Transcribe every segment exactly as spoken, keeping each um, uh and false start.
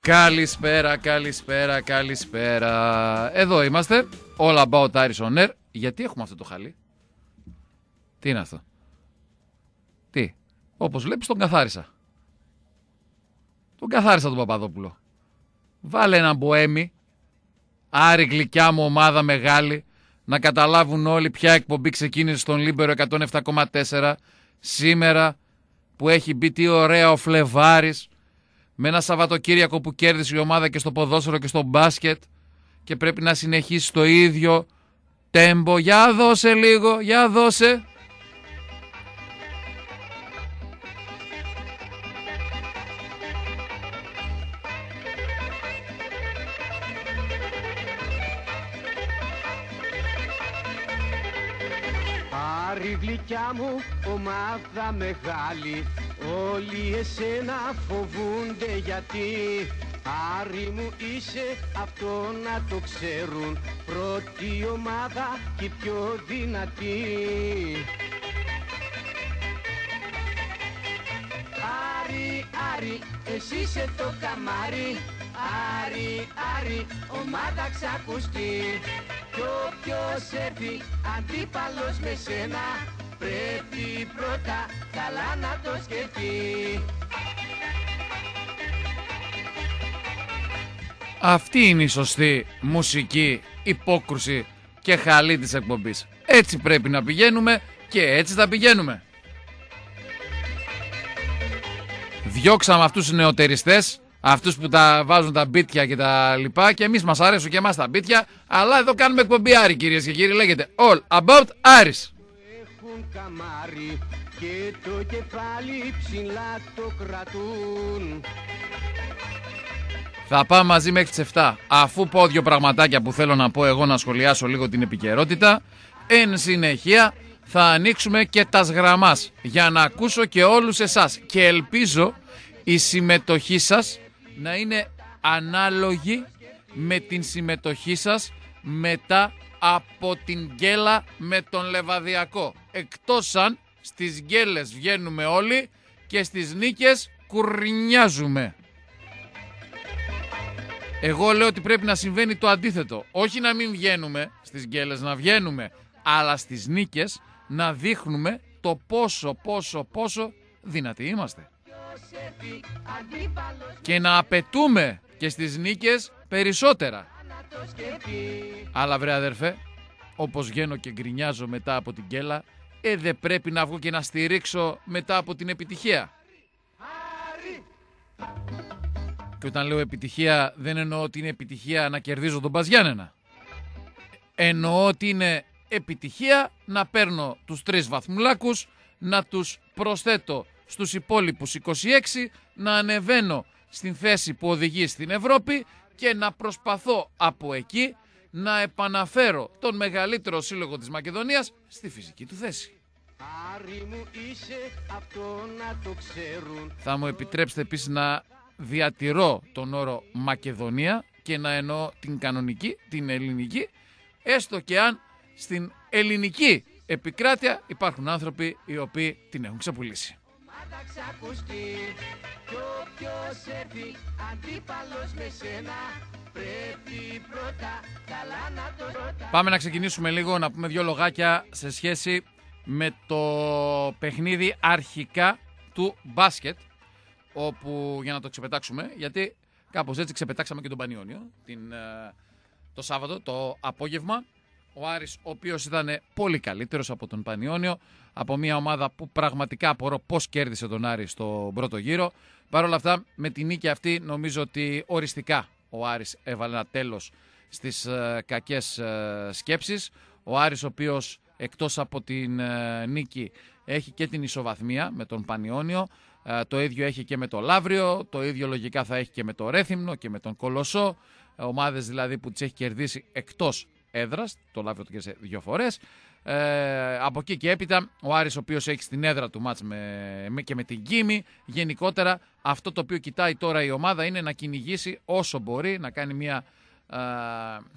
Καλησπέρα, καλησπέρα, καλησπέρα. Εδώ είμαστε, All About Irish On Air. Γιατί έχουμε αυτό το χαλί? Τι είναι αυτό? Τι? Όπως βλέπεις τον καθάρισα. Τον καθάρισα τον Παπαδόπουλο. Βάλε έναν μποέμι. Άρη γλυκιά μου ομάδα μεγάλη. Να καταλάβουν όλοι ποια εκπομπή ξεκίνησε στον Λίμπερο εκατόν επτά κόμμα τέσσερα. Σήμερα που έχει μπει τι ωραία ο Φλεβάρης. Με ένα Σαββατοκύριακο που κέρδισε η ομάδα και στο ποδόσφαιρο και στο μπάσκετ. Και πρέπει να συνεχίσει το ίδιο τέμπο. Για δώσε λίγο, για δώσε. Άρη γλυκιά μου, ομάδα μεγάλη, όλοι εσένα φοβούνται γιατί. Άρη μου είσαι, αυτό να το ξέρουν, πρώτη ομάδα και η πιο δυνατή. Άρη, Άρη, εσύ είσαι το καμάρι, Άρη, Άρη, ομάδα ξακουστή. Κι όποιος έρθει αντίπαλος με σένα, πρέπει πρώτα καλά να το σκεφτεί. Αυτή είναι η σωστή μουσική υπόκρουση και χαλή της εκπομπής. Έτσι πρέπει να πηγαίνουμε και έτσι θα πηγαίνουμε. Διώξαμε αυτούς τους νεοτεριστές, αυτούς που τα βάζουν τα μπίτια και τα λοιπά, και εμείς μας αρέσουν και εμάς τα μπίτια, αλλά εδώ κάνουμε εκπομπή Άρη, κυρίες και κύριοι, λέγεται All About Irish. Έχουν καμάρι και το κεφάλι ψηλά το κρατούν. Θα πάμε μαζί μέχρι τις επτά, αφού πω δύο πραγματάκια που θέλω να πω εγώ, να σχολιάσω λίγο την επικαιρότητα. Εν συνεχεία θα ανοίξουμε και τα σγραμμάς για να ακούσω και όλους εσάς, και ελπίζω η συμμετοχή σας να είναι ανάλογη με την συμμετοχή σας μετά από την γκέλα με τον Λεβαδιακό. Εκτός αν στις γκέλες βγαίνουμε όλοι και στις νίκες κουρνιάζουμε. Εγώ λέω ότι πρέπει να συμβαίνει το αντίθετο. Όχι να μην βγαίνουμε στις γκέλες, να βγαίνουμε, αλλά στις νίκες να δείχνουμε το πόσο, πόσο, πόσο δυνατοί είμαστε. Και να απαιτούμε και στις νίκες περισσότερα. Αλλά βρε αδερφέ, όπως βγαίνω και γκρινιάζω μετά από την γκέλα, ε, δεν πρέπει να βγω και να στηρίξω μετά από την επιτυχία. Και όταν λέω επιτυχία, δεν εννοώ ότι είναι επιτυχία να κερδίζω τον Μπαζιάννενα. Εννοώ ότι είναι επιτυχία να παίρνω τους τρεις βαθμουλάκους, να τους προσθέτω στους υπόλοιπους είκοσι έξι, να ανεβαίνω στην θέση που οδηγεί στην Ευρώπη και να προσπαθώ από εκεί να επαναφέρω τον μεγαλύτερο σύλλογο της Μακεδονίας στη φυσική του θέση. Άρη μου είσαι, αυτό να το ξέρουν. Θα μου επιτρέψετε επίσης να διατηρώ τον όρο Μακεδονία και να εννοώ την κανονική, την ελληνική, έστω και αν στην ελληνική επικράτεια υπάρχουν άνθρωποι οι οποίοι την έχουν ξεπουλήσει. Πάμε να ξεκινήσουμε λίγο, να πούμε δύο λογάκια σε σχέση με το παιχνίδι αρχικά του μπάσκετ, όπου, για να το ξεπετάξουμε, γιατί κάπως έτσι ξεπετάξαμε και τον Πανιόνιο την, το Σάββατο, το απόγευμα. Ο Άρης, ο οποίος ήταν πολύ καλύτερος από τον Πανιόνιο, από μια ομάδα που πραγματικά απορώ πώς κέρδισε τον Άρη στο πρώτο γύρο. Παρ' όλα αυτά, με τη νίκη αυτή νομίζω ότι οριστικά ο Άρης έβαλε ένα τέλος στις ε, κακές ε, σκέψεις. Ο Άρης, ο οποίος εκτός από την ε, νίκη έχει και την ισοβαθμία με τον Πανιόνιο, ε, το ίδιο έχει και με το Λαύριο, το ίδιο λογικά θα έχει και με το Ρέθυμνο και με τον Κολοσσό, ε, ομάδες δηλαδή που τις έχει κερδίσει εκτός έδρας, το Λαύριο το κέρδισε δύο φορές. Ε, από εκεί και έπειτα ο Άρης, ο οποίος έχει στην έδρα του μάτς με, με, και με την Κίμη. Γενικότερα αυτό το οποίο κοιτάει τώρα η ομάδα είναι να κυνηγήσει όσο μπορεί, να κάνει μια α,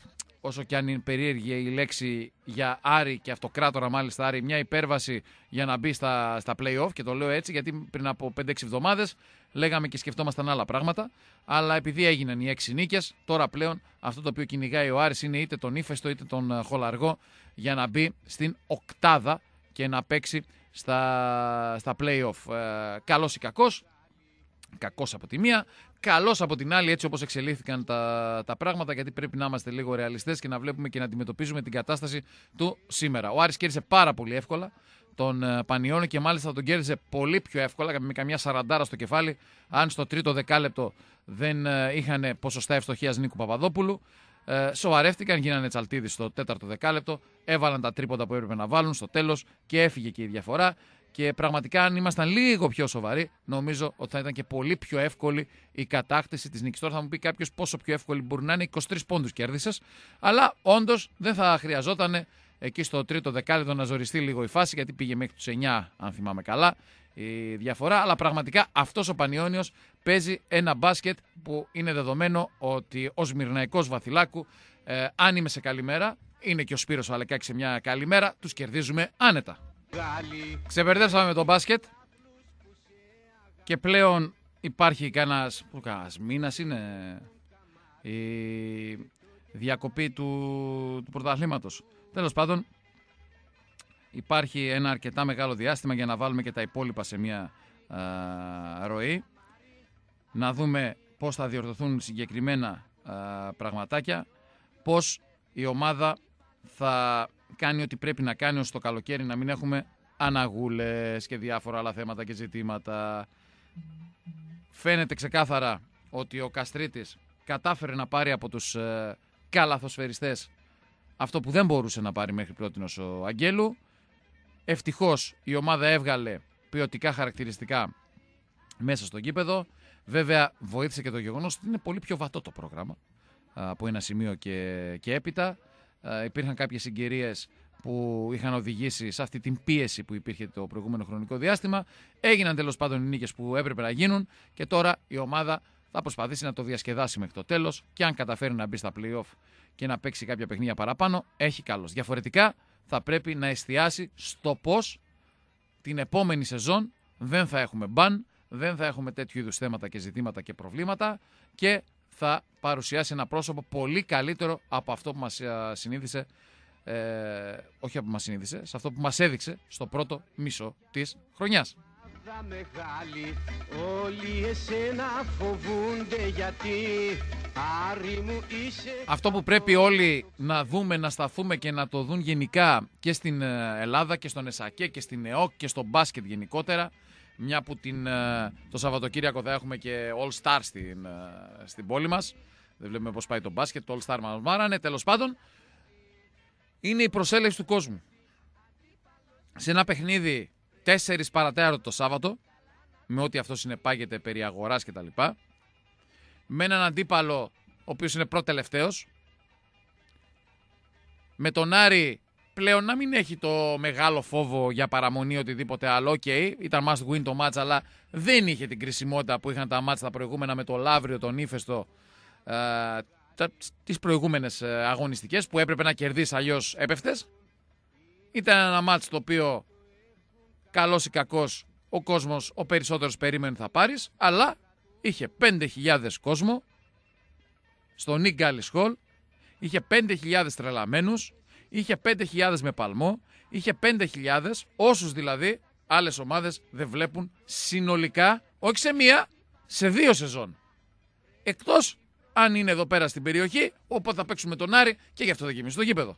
όσο και αν είναι περίεργη η λέξη για Άρη και αυτοκράτορα μάλιστα Άρη, μια υπέρβαση για να μπει στα, στα play-off, και το λέω έτσι γιατί πριν από πέντε έξι εβδομάδες λέγαμε και σκεφτόμασταν άλλα πράγματα, αλλά επειδή έγιναν οι έξι νίκες, τώρα πλέον αυτό το οποίο κυνηγάει ο Άρης είναι είτε τον ύφεστο είτε τον χολαργό για να μπει στην οκτάδα και να παίξει στα, στα play-off. Ε, καλός ή κακός, κακός από τη μία, καλός από την άλλη, έτσι όπως εξελίχθηκαν τα, τα πράγματα, γιατί πρέπει να είμαστε λίγο ρεαλιστές και να βλέπουμε και να αντιμετωπίζουμε την κατάσταση του σήμερα. Ο Άρης κέρδισε πάρα πολύ εύκολα τον uh, Πανιώνιο και μάλιστα τον κέρδισε πολύ πιο εύκολα, με καμιά σαραντάρα στο κεφάλι, αν στο τρίτο δεκάλεπτο δεν uh, είχαν ποσοστά ευστοχίας Νίκου Παπαδόπουλου. Uh, σοβαρεύτηκαν, γίνανε τσαλτίδι στο τέταρτο δεκάλεπτο, έβαλαν τα τρίποτα που έπρεπε να βάλουν στο τέλος και έφυγε και η διαφορά. Και πραγματικά, αν ήμασταν λίγο πιο σοβαροί, νομίζω ότι θα ήταν και πολύ πιο εύκολη η κατάκτηση της νίκης. Τώρα θα μου πει κάποιος πόσο πιο εύκολη μπορεί να είναι, είκοσι τρεις πόντους κέρδισες, αλλά όντως δεν θα χρειαζόταν εκεί στο τρίτο δεκάλεπτο να ζοριστεί λίγο η φάση, γιατί πήγε μέχρι τους εννιά, αν θυμάμαι καλά, η διαφορά. Αλλά πραγματικά αυτός ο Πανιώνιος παίζει ένα μπάσκετ που είναι δεδομένο ότι ο Σμυρναϊκός Βαθυλάκου, ε, αν είμαι σε καλή μέρα, είναι και ο Σπύρος ο Αλεκάκης σε μια καλή μέρα, τους κερδίζουμε άνετα. Ξεπερδέψαμε με το μπάσκετ και πλέον υπάρχει κανένας, κανένας μήνας είναι η διακοπή του, του πρωταθλήματος. Τέλος πάντων, υπάρχει ένα αρκετά μεγάλο διάστημα για να βάλουμε και τα υπόλοιπα σε μια α, ροή, να δούμε πώς θα διορθωθούν συγκεκριμένα α, πραγματάκια, πώς η ομάδα θα κάνει ό,τι πρέπει να κάνει ώστε το καλοκαίρι να μην έχουμε αναγούλες και διάφορα άλλα θέματα και ζητήματα. Φαίνεται ξεκάθαρα ότι ο Καστρίτης κατάφερε να πάρει από τους ε, καλαθοσφαιριστές αυτό που δεν μπορούσε να πάρει μέχρι πρότινος ο Αγγέλου. Ευτυχώς η ομάδα έβγαλε ποιοτικά χαρακτηριστικά μέσα στο γήπεδο. Βέβαια βοήθησε και το γεγονός ότι είναι πολύ πιο βατό το πρόγραμμα από ένα σημείο και, και έπειτα. Uh, υπήρχαν κάποιες συγκυρίες που είχαν οδηγήσει σε αυτή την πίεση που υπήρχε το προηγούμενο χρονικό διάστημα. Έγιναν τέλος πάντων οι νίκες που έπρεπε να γίνουν και τώρα η ομάδα θα προσπαθήσει να το διασκεδάσει μέχρι το τέλος και αν καταφέρει να μπει στα play-off και να παίξει κάποια παιχνίδια παραπάνω, έχει καλώς. Διαφορετικά θα πρέπει να εστιάσει στο πώς την επόμενη σεζόν δεν θα έχουμε μπαν, δεν θα έχουμε τέτοιου είδους θέματα και ζητήματα και προβλήματα και θα παρουσιάσει ένα πρόσωπο πολύ καλύτερο από αυτό που μας συνήθισε, ε, όχι από που μας συνήθισε, σε αυτό που μας έδειξε στο πρώτο μισό της χρονιάς. Μεγάλη, όλοι εσένα φοβούνται γιατί Άρη μου είσαι... Αυτό που πρέπει όλοι να δούμε, να σταθούμε και να το δουν γενικά και στην Ελλάδα και στον ΕΣΑΚΕ και στην ΕΟΚ και στο μπάσκετ γενικότερα, μια που την, το Σαββατοκύριακο θα έχουμε και All Star στην, στην πόλη μας. Δεν βλέπουμε πώς πάει το μπάσκετ, το All Star μας μάρανε. Τέλος πάντων, είναι η προσέλευση του κόσμου. Σε ένα παιχνίδι τέσσερις παρατέταρτο το Σάββατο, με ό,τι αυτό συνεπάγεται περί αγοράς κτλ. Με έναν αντίπαλο, ο οποίος είναι πρώτο-τελευταίος. Με τον Άρη πλέον να μην έχει το μεγάλο φόβο για παραμονή οτιδήποτε άλλο. Οκ, okay, ήταν must win το match, αλλά δεν είχε την κρισιμότητα που είχαν τα match τα προηγούμενα με το Λαύριο, τον Ύφεστο, ε, τις προηγούμενες αγωνιστικές που έπρεπε να κερδίσει, αλλιώς έπεφτες. Ήταν ένα match το οποίο καλός ή κακός ο κόσμος ο περισσότερος περίμενε θα πάρεις, αλλά είχε πέντε χιλιάδες κόσμο στο Nick Gallis Hall, είχε πέντε χιλιάδες τρελαμένους, είχε πέντε χιλιάδες με παλμό, είχε πέντε χιλιάδες, όσους δηλαδή άλλες ομάδες δεν βλέπουν συνολικά, όχι σε μία, σε δύο σεζόν. Εκτός αν είναι εδώ πέρα στην περιοχή, οπότε θα παίξουμε τον Άρη και γι' αυτό θα γεμίσει το γήπεδο.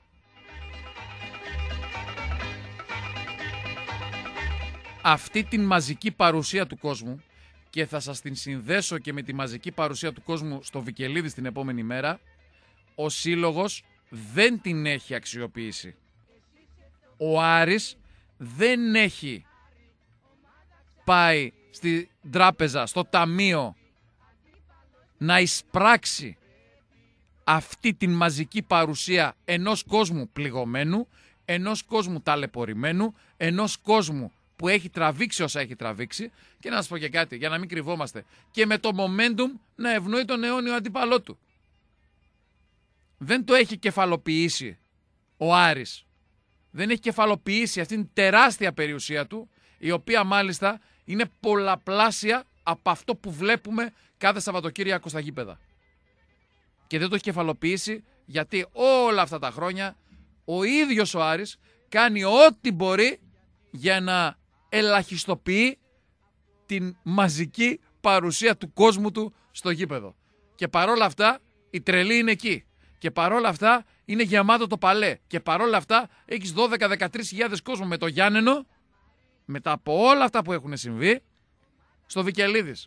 Αυτή την μαζική παρουσία του κόσμου, και θα σας την συνδέσω και με τη μαζική παρουσία του κόσμου στο Βικελίδη την επόμενη μέρα, ο σύλλογος δεν την έχει αξιοποιήσει. Ο Άρης δεν έχει πάει στη τράπεζα, στο ταμείο, να εισπράξει αυτή την μαζική παρουσία ενός κόσμου πληγωμένου, ενός κόσμου ταλαιπωρημένου, ενός κόσμου που έχει τραβήξει όσα έχει τραβήξει, και να σας πω και κάτι, για να μην κρυβόμαστε, και με το momentum να ευνοεί τον αιώνιο αντίπαλό του. δεν το έχει κεφαλοποιήσει ο Άρης. Δεν έχει κεφαλοποιήσει αυτήν την τεράστια περιουσία του, η οποία μάλιστα είναι πολλαπλάσια από αυτό που βλέπουμε κάθε Σαββατοκύριακο στα γήπεδα. Και δεν το έχει κεφαλοποιήσει γιατί όλα αυτά τα χρόνια ο ίδιος ο Άρης κάνει ό,τι μπορεί για να ελαχιστοποιεί την μαζική παρουσία του κόσμου του στο γήπεδο. Και παρόλα αυτά η τρελή είναι εκεί. Και παρόλα αυτά είναι γεμάτο το παλέ. Και παρόλα αυτά έχεις δώδεκα με δεκατρείς χιλιάδες κόσμο με το Γιάννενο, μετά από όλα αυτά που έχουν συμβεί, στο Βικελίδης.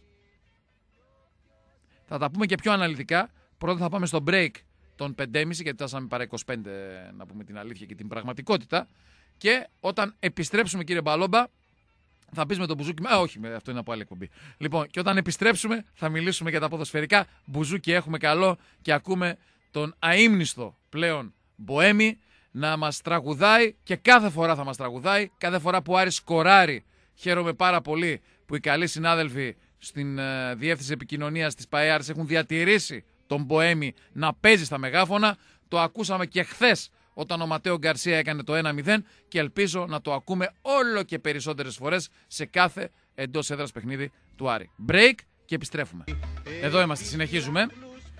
Θα τα πούμε και πιο αναλυτικά. Πρώτα θα πάμε στο break των πέντε και μισή, γιατί φτάσαμε παρά είκοσι πέντε, να πούμε την αλήθεια και την πραγματικότητα. Και όταν επιστρέψουμε, κύριε Μπαλόμπα, θα πεις με τον Μπουζούκι. Α, όχι, αυτό είναι από άλλη εκπομπή. Λοιπόν, και όταν επιστρέψουμε, θα μιλήσουμε για τα ποδοσφαιρικά. Μπουζούκι έχουμε καλό και ακούμε τον αείμνηστο πλέον Μποέμι να μας τραγουδάει και κάθε φορά θα μας τραγουδάει. Κάθε φορά που Άρης σκοράρει, χαίρομαι πάρα πολύ που οι καλοί συνάδελφοι στην uh, διεύθυνση επικοινωνίας της ΠΑΕΑΡΣ έχουν διατηρήσει τον Μποέμι να παίζει στα μεγάφωνα. Το ακούσαμε και χθες όταν ο Ματέο Γκαρσία έκανε το ένα μηδέν και ελπίζω να το ακούμε όλο και περισσότερες φορές σε κάθε εντός έδρας παιχνίδι του Άρη. Break και επιστρέφουμε. Εδώ είμαστε, συνεχίζουμε.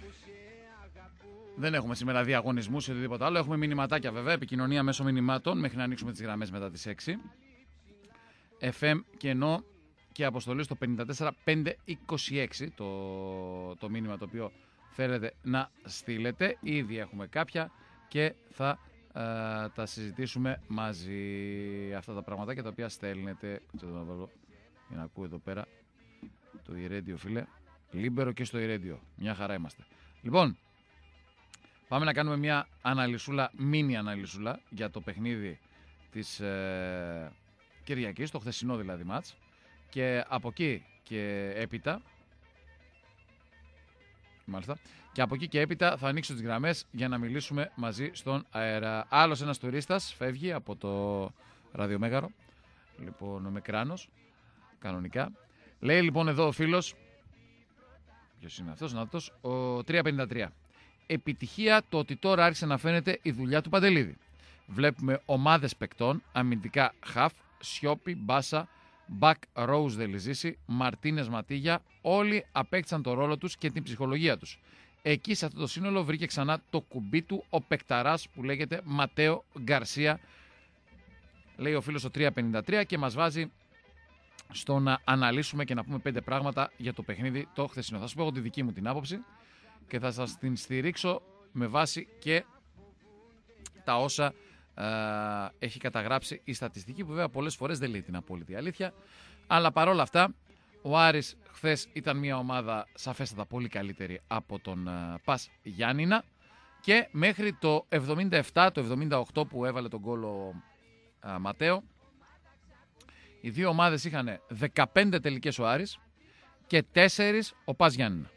Δεν έχουμε σήμερα διαγωνισμούς ή οτιδήποτε άλλο. Έχουμε μηνυματάκια βέβαια, επικοινωνία μέσω μηνυμάτων μέχρι να ανοίξουμε τις γραμμές μετά τις έξι. εφ εμ και ενώ και αποστολή στο πέντε τέσσερα πέντε είκοσι έξι το, το μήνυμα το οποίο θέλετε να στείλετε. Ήδη έχουμε κάποια και θα ε, τα συζητήσουμε μαζί, αυτά τα πραγματάκια τα οποία στέλνετε. Για να ακούω εδώ πέρα το Ιρέντιο, φίλε. Λίμπερο και στο Ιρέντιο. Μια χαρά είμαστε. Λοιπόν, πάμε να κάνουμε μια αναλυσούλα, μίνι αναλυσούλα για το παιχνίδι της ε, Κυριακής, το χθεσινό δηλαδή μάτς. Και από εκεί και έπειτα, μάλιστα, και από εκεί και έπειτα θα ανοίξω τις γραμμές για να μιλήσουμε μαζί στον αέρα. Άλλος ένας τουρίστας φεύγει από το ραδιομέγαρο, λοιπόν με κράνος, κανονικά. Λέει λοιπόν εδώ ο φίλος, ποιος είναι αυτός, να αυτός, ο τριακόσια πενήντα τρία. Επιτυχία το ότι τώρα άρχισε να φαίνεται η δουλειά του Παντελίδη. Βλέπουμε ομάδες παικτών, αμυντικά Χαφ, Σιώπη, Μπάσα, Μπακ, Ρόουζ, Δελιζήση, Μαρτίνες, Ματίγια, όλοι απέκτησαν το ρόλο τους και την ψυχολογία τους. Εκεί σε αυτό το σύνολο βρήκε ξανά το κουμπί του ο παικταράς που λέγεται Ματέο Γκαρσία, λέει ο φίλος ο τριακόσια πενήντα τρία, και μας βάζει στο να αναλύσουμε και να πούμε πέντε πράγματα για το παιχνίδι το χθεσινό. Θα σου πω εγώ τη δική μου την άποψη και θα σας την στηρίξω με βάση και τα όσα Uh, έχει καταγράψει η στατιστική, που βέβαια πολλές φορές δεν λέει την απόλυτη αλήθεια, αλλά παρόλα αυτά ο Άρης χθες ήταν μια ομάδα σαφέστατα πολύ καλύτερη από τον uh, Πας Γιάννηνα, και μέχρι το εβδομήντα επτά, το εβδομήντα οκτώ που έβαλε τον γκολ ο uh, Ματέο, οι δύο ομάδες είχαν δεκαπέντε τελικές ο Άρης και τέσσερις ο Πας Γιάννηνα.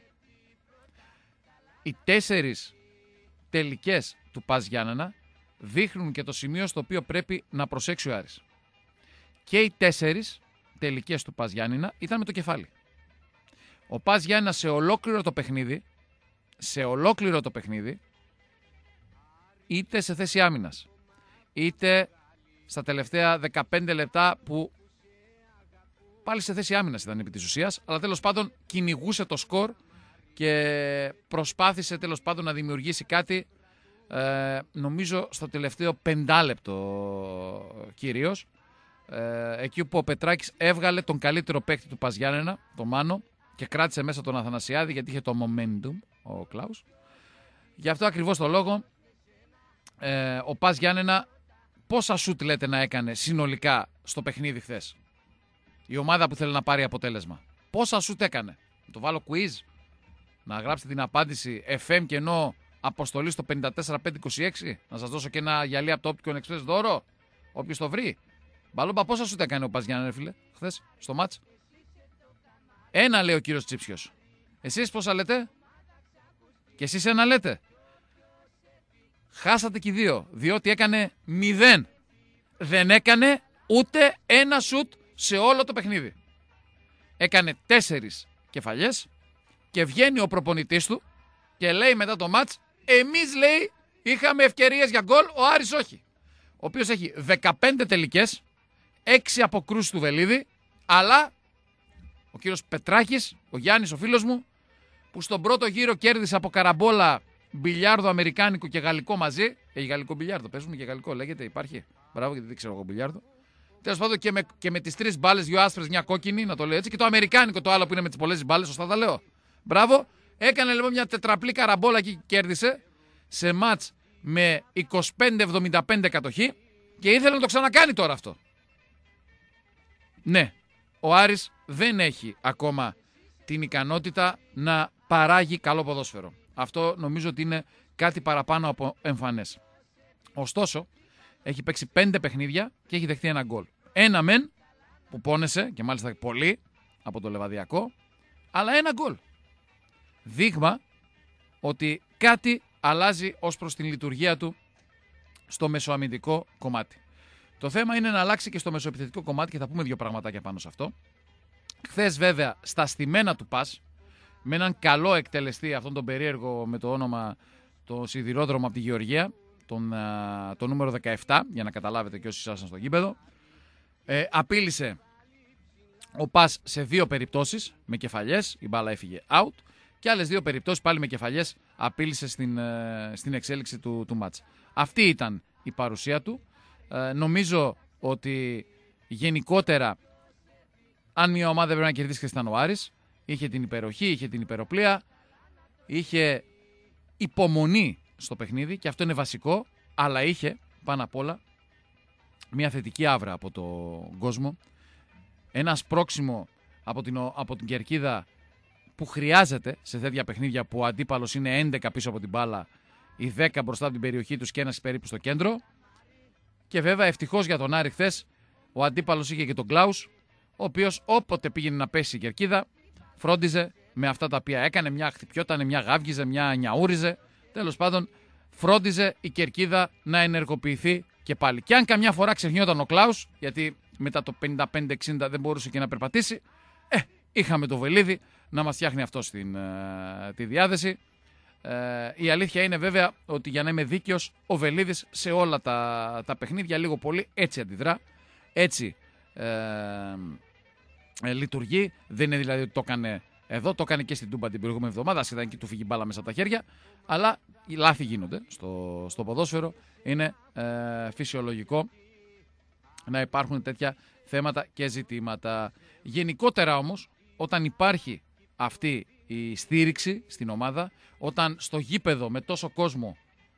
Οι τέσσερις τελικές του Πας Γιάννηνα δείχνουν και το σημείο στο οποίο πρέπει να προσέξει ο Άρης. Και οι τέσσερις τελικές του Πας Γιάννηνα ήταν με το κεφάλι. Ο Πας Γιάννηνα σε ολόκληρο το παιχνίδι, σε ολόκληρο το παιχνίδι, είτε σε θέση άμυνας, είτε στα τελευταία δεκαπέντε λεπτά που πάλι σε θέση άμυνας ήταν επί της ουσίας, αλλά τέλος πάντων κυνηγούσε το σκορ και προσπάθησε τέλος πάντων να δημιουργήσει κάτι. Ε, νομίζω στο τελευταίο πεντάλεπτο κυρίως, ε, εκεί που ο Πετράκης έβγαλε τον καλύτερο παίκτη του Πας Γιάννενα, τον Μάνο, και κράτησε μέσα τον Αθανασιάδη γιατί είχε το momentum ο Κλάους. Γι' αυτό ακριβώς το λόγο ε, ο Πας Γιάννενα πόσα σουτ λέτε να έκανε συνολικά στο παιχνίδι χθες, η ομάδα που θέλει να πάρει αποτέλεσμα? Πόσα σουτ έκανε? Να το βάλω quiz, να γράψετε την απάντηση εφ εμ και ενώ αποστολή στο πέντε τέσσερα πέντε είκοσι έξι, να σας δώσω και ένα γυαλί από το Opticon Express δώρο, όποιος το βρει. Μπαλόμπα, πόσα σου τα έκανε ο Πας Γιάννενα, φίλε, χθες, στο μάτς? Ένα, λέει ο κύριος Τσίψιος. Εσείς πόσα λέτε? Και εσείς ένα λέτε. Χάσατε και οι δύο, διότι έκανε μηδέν. Δεν έκανε ούτε ένα σουτ σε όλο το παιχνίδι. Έκανε τέσσερις κεφαλιές και βγαίνει ο προπονητής του και λέει μετά το μάτς, Εμείς, λέει, είχαμε ευκαιρίες για γκολ, ο Άρης όχι. Ο οποίος έχει δεκαπέντε τελικές, έξι αποκρούσεις του Βελίδη, αλλά ο κύριος Πετράκης, ο Γιάννης, ο φίλος μου, που στον πρώτο γύρο κέρδισε από καραμπόλα μπιλιάρδο αμερικάνικο και γαλλικό μαζί. Έχει γαλλικό μπιλιάρδο, παίζουμε και γαλλικό, λέγεται, υπάρχει. Μπράβο, γιατί δεν ξέρω εγώ μπιλιάρδο. Τέλος πάντων, και με, και με τις τρεις μπάλες, δύο άσπρες, μια κόκκινη, να το λέω έτσι, και το αμερικάνικο το άλλο που είναι με τις πολλές μπάλες, σωστά τα λέω. Μπράβο, έκανε λοιπόν μια τετραπλή καραμπόλα και κέρδισε σε μάτς με είκοσι πέντε εβδομήντα πέντε κατοχή και ήθελε να το ξανακάνει τώρα αυτό. Ναι, ο Άρης δεν έχει ακόμα την ικανότητα να παράγει καλό ποδόσφαιρο. Αυτό νομίζω ότι είναι κάτι παραπάνω από εμφανές. Ωστόσο, έχει παίξει πέντε παιχνίδια και έχει δεχτεί ένα γκολ. Ένα μεν που πόνεσε και μάλιστα πολύ από το Λεβαδιακό, αλλά ένα γκολ. Δείγμα ότι κάτι αλλάζει ως προς την λειτουργία του στο μεσοαμυντικό κομμάτι. Το θέμα είναι να αλλάξει και στο μεσοεπιθετικό κομμάτι και θα πούμε δύο πραγματάκια πάνω σε αυτό. Χθες βέβαια στα στημένα του πας, με έναν καλό εκτελεστή, αυτόν τον περίεργο με το όνομα το σιδηρόδρομο από τη Γεωργία, τον, το νούμερο δεκαεπτά, για να καταλάβετε και όσοι ήσασταν στο γήπεδο, ε, απείλησε ο πας σε δύο περιπτώσεις με κεφαλιές, η μπάλα έφυγε out, και άλλες δύο περιπτώσεις πάλι με κεφαλιές απείλησε στην, ε, στην εξέλιξη του, του μάτς. Αυτή ήταν η παρουσία του. Ε, νομίζω ότι γενικότερα, αν μια ομάδα πρέπει να κερδίσει, ήταν ο Άρης. Είχε την υπεροχή, είχε την υπεροπλία, είχε υπομονή στο παιχνίδι και αυτό είναι βασικό, αλλά είχε πάνω απ' όλα μια θετική άβρα από τον κόσμο. Ένα σπρώξιμο από την, από την κερκίδα που χρειάζεται σε τέτοια παιχνίδια που ο αντίπαλος είναι έντεκα πίσω από την μπάλα, οι δέκα μπροστά από την περιοχή τους και ένας περίπου στο κέντρο. Και βέβαια ευτυχώς για τον Άρη χθες ο αντίπαλος είχε και τον Κλάους, ο οποίος όποτε πήγαινε να πέσει η κερκίδα φρόντιζε με αυτά τα οποία έκανε, μια χτυπιότανε, μια γάβγιζε, μια νιαούριζε. Τέλος πάντων, φρόντιζε η κερκίδα να ενεργοποιηθεί και πάλι. Και αν καμιά φορά ξεχνιόταν ο Κλάους, γιατί μετά το πενήντα πέντε εξήντα δεν μπορούσε και να περπατήσει, ε, είχαμε το Βελίδη να μας φτιάχνει αυτό στην, ε, τη διάθεση. Ε, η αλήθεια είναι βέβαια ότι, για να είμαι δίκαιος, ο Βελίδης σε όλα τα, τα παιχνίδια λίγο πολύ έτσι αντιδρά, έτσι ε, ε, λειτουργεί. Δεν είναι δηλαδή ότι το έκανε εδώ, το έκανε και στην Τούμπα την προηγούμενη εβδομάδα, ήταν και του φύγει μπάλα μέσα από τα χέρια, αλλά οι λάθη γίνονται στο, στο ποδόσφαιρο. Είναι ε, φυσιολογικό να υπάρχουν τέτοια θέματα και ζητήματα. Γενικότερα όμως, όταν υπάρχει αυτή η στήριξη στην ομάδα, όταν στο γήπεδο με τόσο κόσμο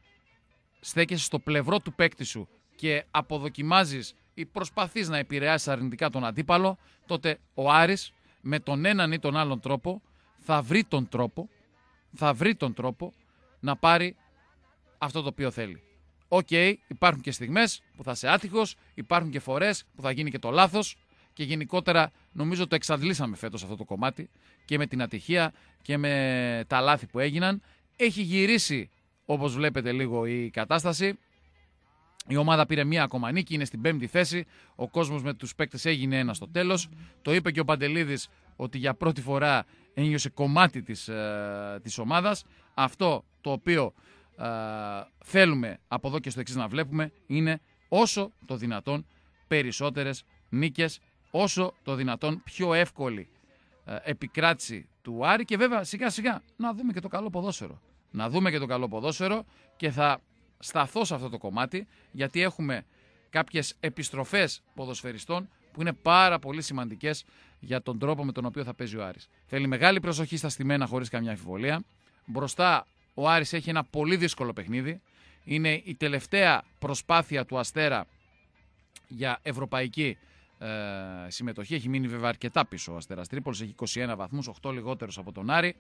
στέκεσαι στο πλευρό του παίκτη σου και αποδοκιμάζεις ή προσπαθείς να επηρεάσεις αρνητικά τον αντίπαλο, τότε ο Άρης με τον έναν ή τον άλλον τρόπο θα βρει τον τρόπο, θα βρει τον τρόπο να πάρει αυτό το οποίο θέλει. Οκ, okay, υπάρχουν και στιγμές που θα είσαι άτυχος, υπάρχουν και φορές που θα γίνει και το λάθος και γενικότερα νομίζω το εξαντλήσαμε φέτος αυτό το κομμάτι και με την ατυχία και με τα λάθη που έγιναν. Έχει γυρίσει, όπως βλέπετε, λίγο η κατάσταση. Η ομάδα πήρε μία ακόμα νίκη, είναι στην πέμπτη θέση. Ο κόσμος με τους παίκτες έγινε ένα στο τέλος. Το είπε και ο Παντελίδης ότι για πρώτη φορά ένιωσε κομμάτι της, ε, της ομάδας. Αυτό το οποίο ε, θέλουμε από εδώ και στο εξής να βλέπουμε είναι όσο το δυνατόν περισσότερες νίκες, όσο το δυνατόν πιο εύκολη ε, επικράτηση του Άρη και βέβαια σιγά σιγά να δούμε και το καλό ποδόσφαιρο. Να δούμε και το καλό ποδόσφαιρο και θα σταθώ σε αυτό το κομμάτι, γιατί έχουμε κάποιες επιστροφές ποδοσφαιριστών που είναι πάρα πολύ σημαντικές για τον τρόπο με τον οποίο θα παίζει ο Άρης. Θέλει μεγάλη προσοχή στα στημένα, χωρίς καμιά αμφιβολία. Μπροστά ο Άρης έχει ένα πολύ δύσκολο παιχνίδι. Είναι η τελευταία προσπάθεια του Αστέρα για ευρωπαϊκή ε, συμμετοχή. Έχει μείνει βέβαια αρκετά πίσω ο Αστέρας Τρίπολης, έχει είκοσι ένα βαθμούς, οκτώ λιγότερους από τον Άρη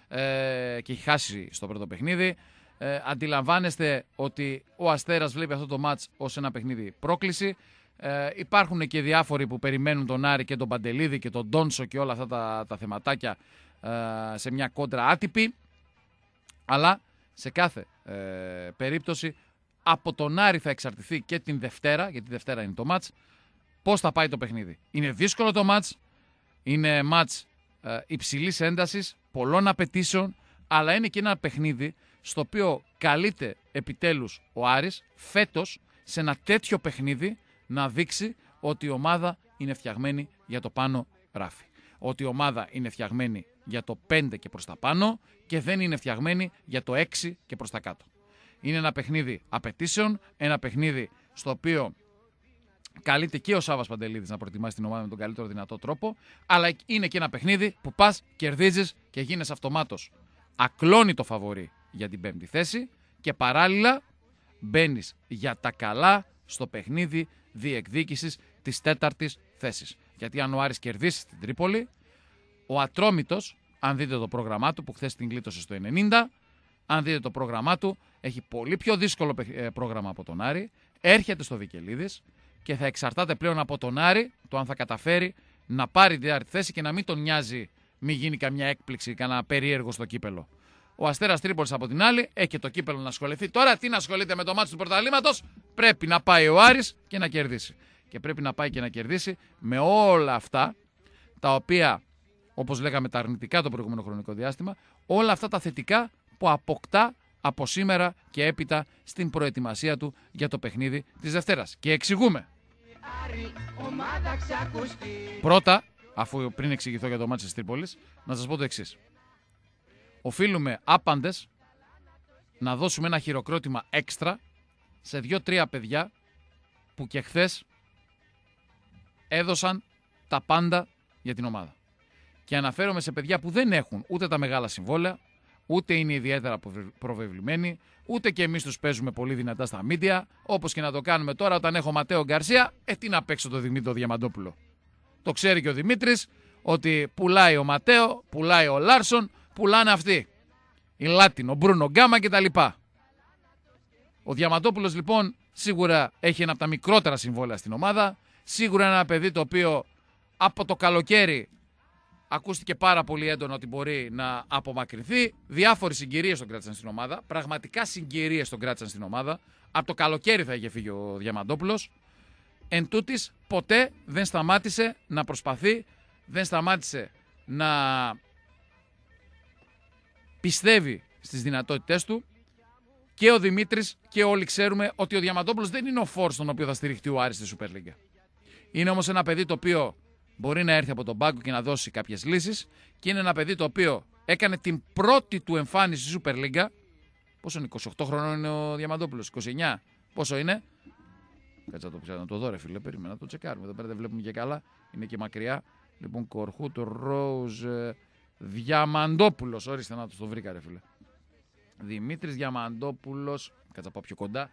ε, και έχει χάσει στο πρώτο παιχνίδι. Ε, αντιλαμβάνεστε ότι ο Αστέρας βλέπει αυτό το μάτς ως ένα παιχνίδι πρόκληση. Ε, υπάρχουν και διάφοροι που περιμένουν τον Άρη και τον Παντελίδη και τον Ντόνσο και όλα αυτά τα, τα θεματάκια ε, σε μια κόντρα άτυπη. Αλλά σε κάθε ε, περίπτωση από τον Άρη θα εξαρτηθεί και την Δευτέρα, γιατί Δευτέρα είναι το μάτς, πώς θα πάει το παιχνίδι. Είναι δύσκολο το μάτς, είναι μάτς ε, υψηλής έντασης, πολλών απαιτήσεων, αλλά είναι και ένα παιχνίδι στο οποίο καλείται επιτέλους ο Άρης φέτος σε ένα τέτοιο παιχνίδι να δείξει ότι η ομάδα είναι φτιαγμένη για το πάνω ράφι. Ότι η ομάδα είναι φτιαγμένη για το πέντε και προς τα πάνω και δεν είναι φτιαγμένη για το έξι και προς τα κάτω. Είναι ένα παιχνίδι απαιτήσεων, ένα παιχνίδι στο οποίο καλείται και ο Σάββας Παντελίδης να προετοιμάσει την ομάδα με τον καλύτερο δυνατό τρόπο, αλλά είναι και ένα παιχνίδι που πας, κερδίζεις και γίνεσαι αυτομάτως ακλόνητο φαβορί για την πέμπτη θέση και παράλληλα μπαίνεις για τα καλά στο παιχνίδι διεκδίκησης της τέταρτης θέσης. Γιατί αν ο Άρης κερδίσει στην Τρίπολη, ο Ατρόμητος, αν δείτε το πρόγραμμά του που χθες την κλείτωσε στο ενενήντα, αν δείτε το πρόγραμμά του, έχει πολύ πιο δύσκολο πρόγραμμα από τον Άρη, έρχεται στο Βικελίδης και θα εξαρτάται πλέον από τον Άρη το αν θα καταφέρει να πάρει την τέταρτη θέση και να μην τον νοιάζει μη γίνει καμιά έκπληξη, κανένα περίεργο στο κύπελο. Ο Αστέρας Τρίπολης από την άλλη έχει και το κύπελο να ασχοληθεί. Τώρα τι να ασχολείται με το μάτσο του πρωταθλήματος, πρέπει να πάει ο Άρης και να κερδίσει. Και πρέπει να πάει και να κερδίσει με όλα αυτά τα οποία, όπως λέγαμε τα αρνητικά το προηγούμενο χρονικό διάστημα, όλα αυτά τα θετικά που αποκτά από σήμερα και έπειτα στην προετοιμασία του για το παιχνίδι της Δευτέρας. Και εξηγούμε. Πρώτα, αφού πριν εξηγηθώ για το μάτσο της Τρίπολης, να σας πω το εξής. Οφείλουμε άπαντες να δώσουμε ένα χειροκρότημα έξτρα σε δύο-τρία παιδιά που και χθες έδωσαν τα πάντα για την ομάδα. Και αναφέρομαι σε παιδιά που δεν έχουν ούτε τα μεγάλα συμβόλαια, ούτε είναι ιδιαίτερα προβεβλημένοι, ούτε και εμείς τους παίζουμε πολύ δυνατά στα μίντια, όπως και να το κάνουμε τώρα όταν έχω Ματέο Γκαρσία, ε τι να παίξω το Δημήτρη Διαμαντόπουλο. Το ξέρει και ο Δημήτρης ότι πουλάει ο Ματέο, πουλάει ο Λάρσον, πουλάνε αυτοί. Η Λάτιν, ο Μπρούνο Γκάμα κτλ. Ο Διαμαντόπουλος λοιπόν σίγουρα έχει ένα από τα μικρότερα συμβόλαια στην ομάδα, σίγουρα ένα παιδί το οποίο από το καλοκαίρι ακούστηκε πάρα πολύ έντονο ότι μπορεί να απομακρυνθεί. Διάφορες συγκυρίες τον κράτησαν στην ομάδα. Πραγματικά συγκυρίες τον κράτησαν στην ομάδα. Από το καλοκαίρι θα είχε φύγει ο Διαμαντόπουλος. Εν τούτης, ποτέ δεν σταμάτησε να προσπαθεί, δεν σταμάτησε να πιστεύει στις δυνατότητές του. Και ο Δημήτρης και όλοι ξέρουμε ότι ο Διαμαντόπουλος δεν είναι ο φόρ στον οποίο θα στηριχτεί ο Άρης στη Super League. Είναι όμως ένα παιδί το οποίο μπορεί να έρθει από τον πάγκο και να δώσει κάποιες λύσεις και είναι ένα παιδί το οποίο έκανε την πρώτη του εμφάνιση στη Super League. Πόσο είναι, είκοσι οκτώ χρονών είναι ο Διαμαντόπουλος, είκοσι εννιά, πόσο είναι? Κάτσε να το, να το δω ρε φίλε, περίμενα να το τσεκάρουμε, εδώ πέρα δεν βλέπουμε και καλά, είναι και μακριά. Λοιπόν, Κορχούτ, Ρόουζ, Διαμαντόπουλος, ορίστε να το, το βρήκα ρε φίλε. Δημήτρης Διαμαντόπουλος, κάτσε να πάω πιο κοντά.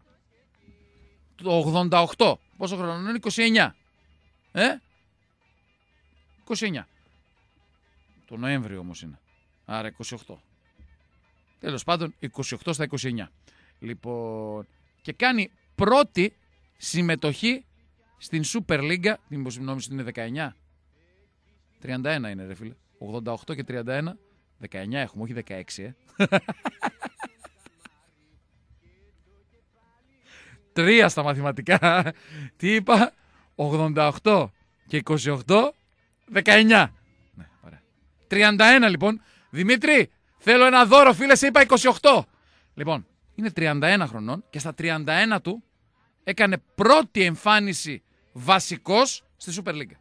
Το ογδόντα οκτώ, πόσο χρόνο είναι, είκοσι εννιά. Ε? είκοσι εννιά. Το Νοέμβριο όμως είναι. Άρα είκοσι οκτώ. Τέλος πάντων, είκοσι οκτώ στα είκοσι εννιά. Λοιπόν, και κάνει πρώτη συμμετοχή στην Super League. Την νόμιζα είναι δεκαεννιά. τριάντα ένα είναι ρε φίλε. ογδόντα οκτώ και τριάντα ένα. δεκαεννιά έχουμε, όχι δεκαέξι ε. Τρία στα μαθηματικά. Τι είπα? ογδόντα οκτώ και είκοσι οκτώ. δεκαεννιά. Ναι, ωραία. τριάντα ένα λοιπόν. Δημήτρη, θέλω ένα δώρο φίλε, σε είπα είκοσι οκτώ. Λοιπόν, είναι τριάντα ένα χρονών και στα τριάντα ένα του έκανε πρώτη εμφάνιση βασικός στη Super League.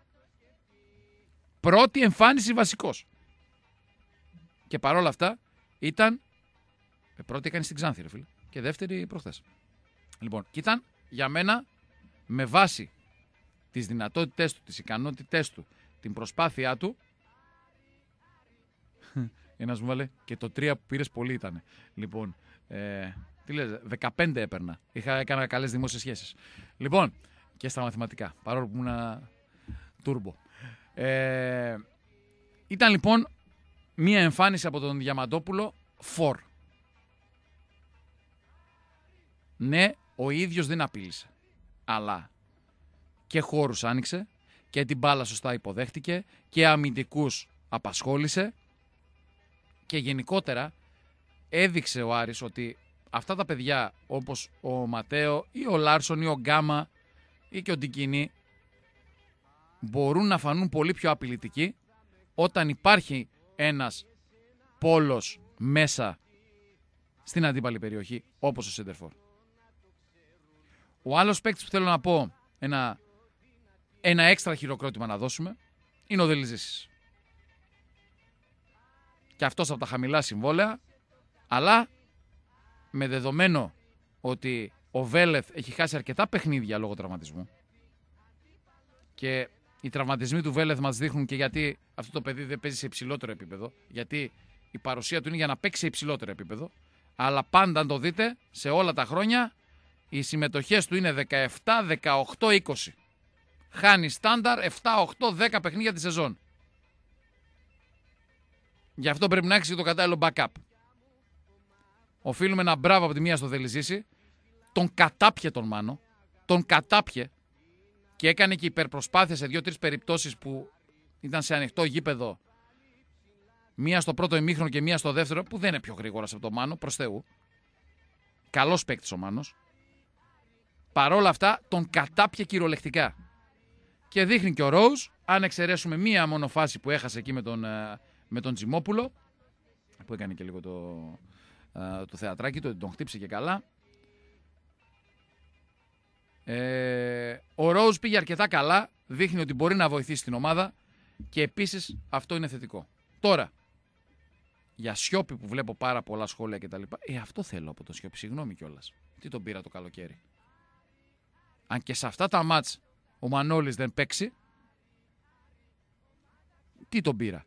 Πρώτη εμφάνιση βασικός. Και παρόλα αυτά ήταν, πρώτη έκανε στην Ξάνθη ρε φίλε και δεύτερη προχθές. Λοιπόν, και ήταν για μένα με βάση τις δυνατότητές του, τις ικανότητές του, την προσπάθειά του. Ένας μου βάλε και το τρία που πήρες πολύ ήταν. Λοιπόν, ε, τι λες, δεκαπέντε έπαιρνα. Είχα, έκανα καλές δημόσιες σχέσεις. Λοιπόν, και στα μαθηματικά, παρόλο που ήμουν τούρμπο. Ε, ήταν λοιπόν μία εμφάνιση από τον Διαμαντόπουλο φορ. Ναι, ο ίδιος δεν απείλησε. Αλλά και χώρους άνοιξε και την μπάλα σωστά υποδέχτηκε και αμυντικούς απασχόλησε και γενικότερα έδειξε ο Άρης ότι αυτά τα παιδιά όπως ο Ματέο ή ο Λάρσον ή ο Γκάμα ή και ο Ντικίνη μπορούν να φανούν πολύ πιο απειλητικοί όταν υπάρχει ένας πόλος μέσα στην αντίπαλη περιοχή, όπως ο Σέντερφορ. Ο άλλος παίκτης που θέλω να πω, ένα, ένα έξτρα χειροκρότημα να δώσουμε, είναι ο Δελιζήσης. Και αυτός από τα χαμηλά συμβόλαια, αλλά με δεδομένο ότι ο Βέλεθ έχει χάσει αρκετά παιχνίδια λόγω τραυματισμού και οι τραυματισμοί του Βέλεθ μας δείχνουν και γιατί αυτό το παιδί δεν παίζει σε υψηλότερο επίπεδο, γιατί η παρουσία του είναι για να παίξει σε υψηλότερο επίπεδο, αλλά πάντα αν το δείτε σε όλα τα χρόνια οι συμμετοχές του είναι δεκαεπτά, δεκαοκτώ, είκοσι. Χάνει στάνταρ επτά, οκτώ, δέκα παιχνίδια τη σεζόν. Γι' αυτό πρέπει να έχεις και το κατάλληλο backup. Οφείλουμε ένα μπράβο από τη μία στο Δελιζήση. Τον κατάπιε τον Μάνο. Τον κατάπιε. Και έκανε και υπερπροσπάθεια σε δύο-τρεις περιπτώσεις που ήταν σε ανοιχτό γήπεδο. Μία στο πρώτο ημίχρονο και μία στο δεύτερο, που δεν είναι πιο γρήγορας από τον Μάνο, προς Θεού. Καλός παίκτης ο Μάνος. Παρόλα αυτά τον κατάπιε κυριολεκτικά. Και δείχνει και ο Ρόουζ, αν εξαιρέσουμε μία μόνο φάση που έχασε εκεί με τον, με τον Τζιμόπουλο, που έκανε και λίγο το, το θεατράκι του, τον χτύψε και καλά. Ε, ο Ρόουζ πήγε αρκετά καλά, δείχνει ότι μπορεί να βοηθήσει την ομάδα και επίσης αυτό είναι θετικό. Τώρα, για Σιώπη που βλέπω πάρα πολλά σχόλια κτλ. Ε, αυτό θέλω από τον Σιώπη, συγγνώμη κιόλας. Τι τον πήρα το καλοκαίρι. Αν και σε αυτά τα μάτς ο Μανώλης δεν παίξει, τι τον πήρα.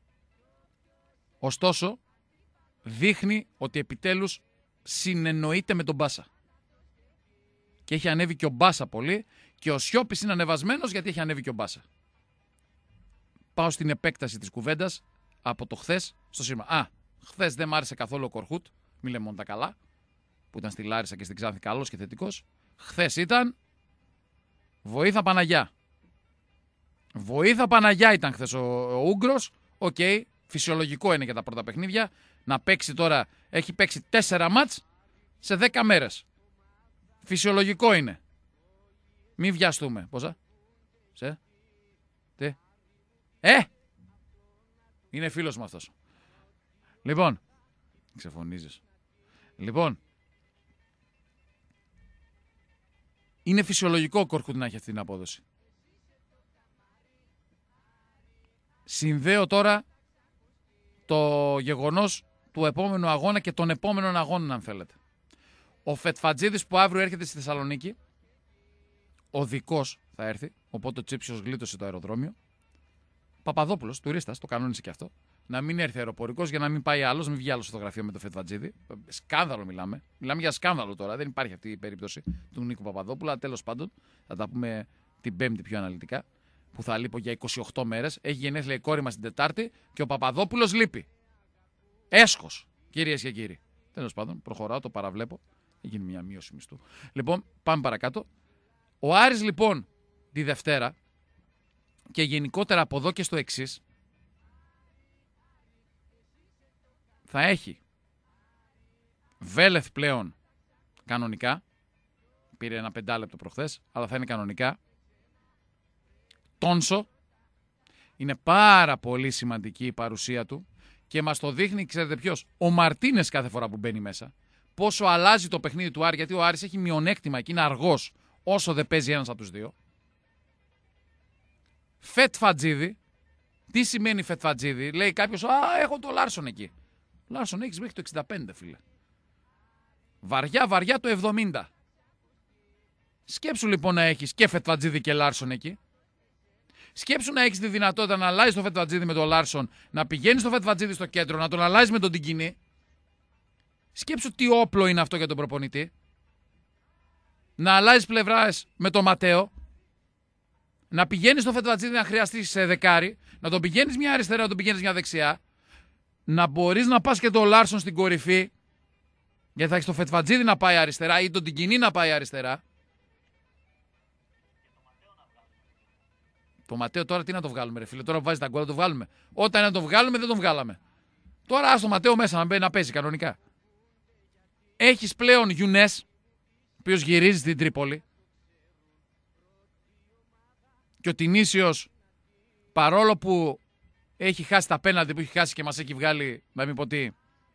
Ωστόσο, δείχνει ότι επιτέλους συνεννοείται με τον Μπάσα. Και έχει ανέβει και ο Μπάσα πολύ και ο Σιώπης είναι ανεβασμένος γιατί έχει ανέβει και ο Μπάσα. Πάω στην επέκταση της κουβέντας από το χθες στο σήμα. Α, χθες δεν μ' άρεσε καθόλου ο Κορχούτ, μη λέμε μόνο τα καλά, που ήταν στη Λάρισα και στην Ξάνθη καλός και θετικός. Χθες ήταν βοήθα Παναγιά. Βοήθα Παναγιά ήταν χθες ο, ο Ούγκρος. Οκ, okay, φυσιολογικό είναι για τα πρώτα παιχνίδια. Να παίξει τώρα, έχει παίξει τέσσερα μάτς σε δέκα μέρες. Φυσιολογικό είναι. Μη βιαστούμε. Πόσα? Σε? Τι? Ε! Είναι φίλος μου αυτός. Λοιπόν. Ξεφωνίζεις. Λοιπόν. Είναι φυσιολογικό ο Κορκούτ να έχει αυτή την απόδοση. Συνδέω τώρα το γεγονός του επόμενου αγώνα και των επόμενων αγώνων, αν θέλετε. Ο Φετφατζίδης που αύριο έρχεται στη Θεσσαλονίκη, ο δικός θα έρθει, οπότε ο Τσίψιος γλίτωσε το αεροδρόμιο. Παπαδόπουλος, τουρίστας, το κανόνισε και αυτό. Να μην έρθει αεροπορικός για να μην πάει άλλος, μην βγει άλλο στο φωτογραφείο με το Φετφατζίδη. Σκάνδαλο μιλάμε. Μιλάμε για σκάνδαλο τώρα. Δεν υπάρχει αυτή η περίπτωση του Νίκου Παπαδόπουλου. Τέλος πάντων, θα τα πούμε την Πέμπτη πιο αναλυτικά. Που θα λείπω για είκοσι οκτώ μέρες. Έχει γενέθλια η κόρη μας την Τετάρτη και ο Παπαδόπουλος λείπει. Έσχος, κυρίες και κύριοι. Τέλος πάντων, προχωράω, το παραβλέπω. Έγινε μια μείωση μισθού. Λοιπόν, πάμε παρακάτω. Ο Άρης λοιπόν τη Δευτέρα και γενικότερα από εδώ και στο εξής θα έχει Βέλεθ πλέον κανονικά. Πήρε ένα πεντάλεπτο προχθές, αλλά θα είναι κανονικά. Τόνσο. Είναι πάρα πολύ σημαντική η παρουσία του και μας το δείχνει, ξέρετε ποιος, ο Μαρτίνες κάθε φορά που μπαίνει μέσα. Πόσο αλλάζει το παιχνίδι του Άρη, γιατί ο Άρης έχει μειονέκτημα και είναι αργός όσο δεν παίζει ένας από τους δύο. Φετφατζίδη. Τι σημαίνει Φετφατζίδη? Λέει κάποιος, α, έχω το Λάρσον εκεί. Λάρσον έχεις μέχρι το εξήντα πέντε, φίλε. Βαριά, βαριά το εβδομήντα. Σκέψου λοιπόν να έχεις και Φετφατζίδη και Λάρσον εκεί. Σκέψου να έχεις τη δυνατότητα να αλλάζεις το Φετφατζίδη με τον Λάρσον, να πηγαίνεις το Φετφατζίδη στο κέντρο, να τον αλλάζεις με τον Τιγκινή. Σκέψου τι όπλο είναι αυτό για τον προπονητή. Να αλλάζεις πλευράς με τον Ματέο. Να πηγαίνεις στο Φετφατζίδη να χρειαστείς σε δεκάρι. Να τον πηγαίνεις μια αριστερά, να τον πηγαίνεις μια δεξιά. Να μπορείς να πας και τον Λάρσον στην κορυφή. Γιατί θα έχεις το Φετφατζίδη να πάει αριστερά ή τον Τιγκινή να πάει αριστερά. Το Ματέο τώρα τι να το βγάλουμε, ρε φίλε. Τώρα που βάζει τα γκολ να το βγάλουμε. Όταν να το βγάλουμε δεν τον βγάλαμε. Τώρα ας το Ματέο μέσα να, να παίζει κανονικά. Έχεις πλέον Γιουνές, ο οποίος γυρίζει στην Τρίπολη. Και ο Τινήσιος, παρόλο που έχει χάσει τα πέναλτι που έχει χάσει και μας έχει βγάλει, να μην πω τι.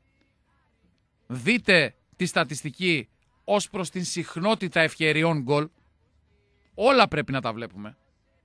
Δείτε τη στατιστική ως προς την συχνότητα ευκαιριών γκολ. Όλα πρέπει να τα βλέπουμε.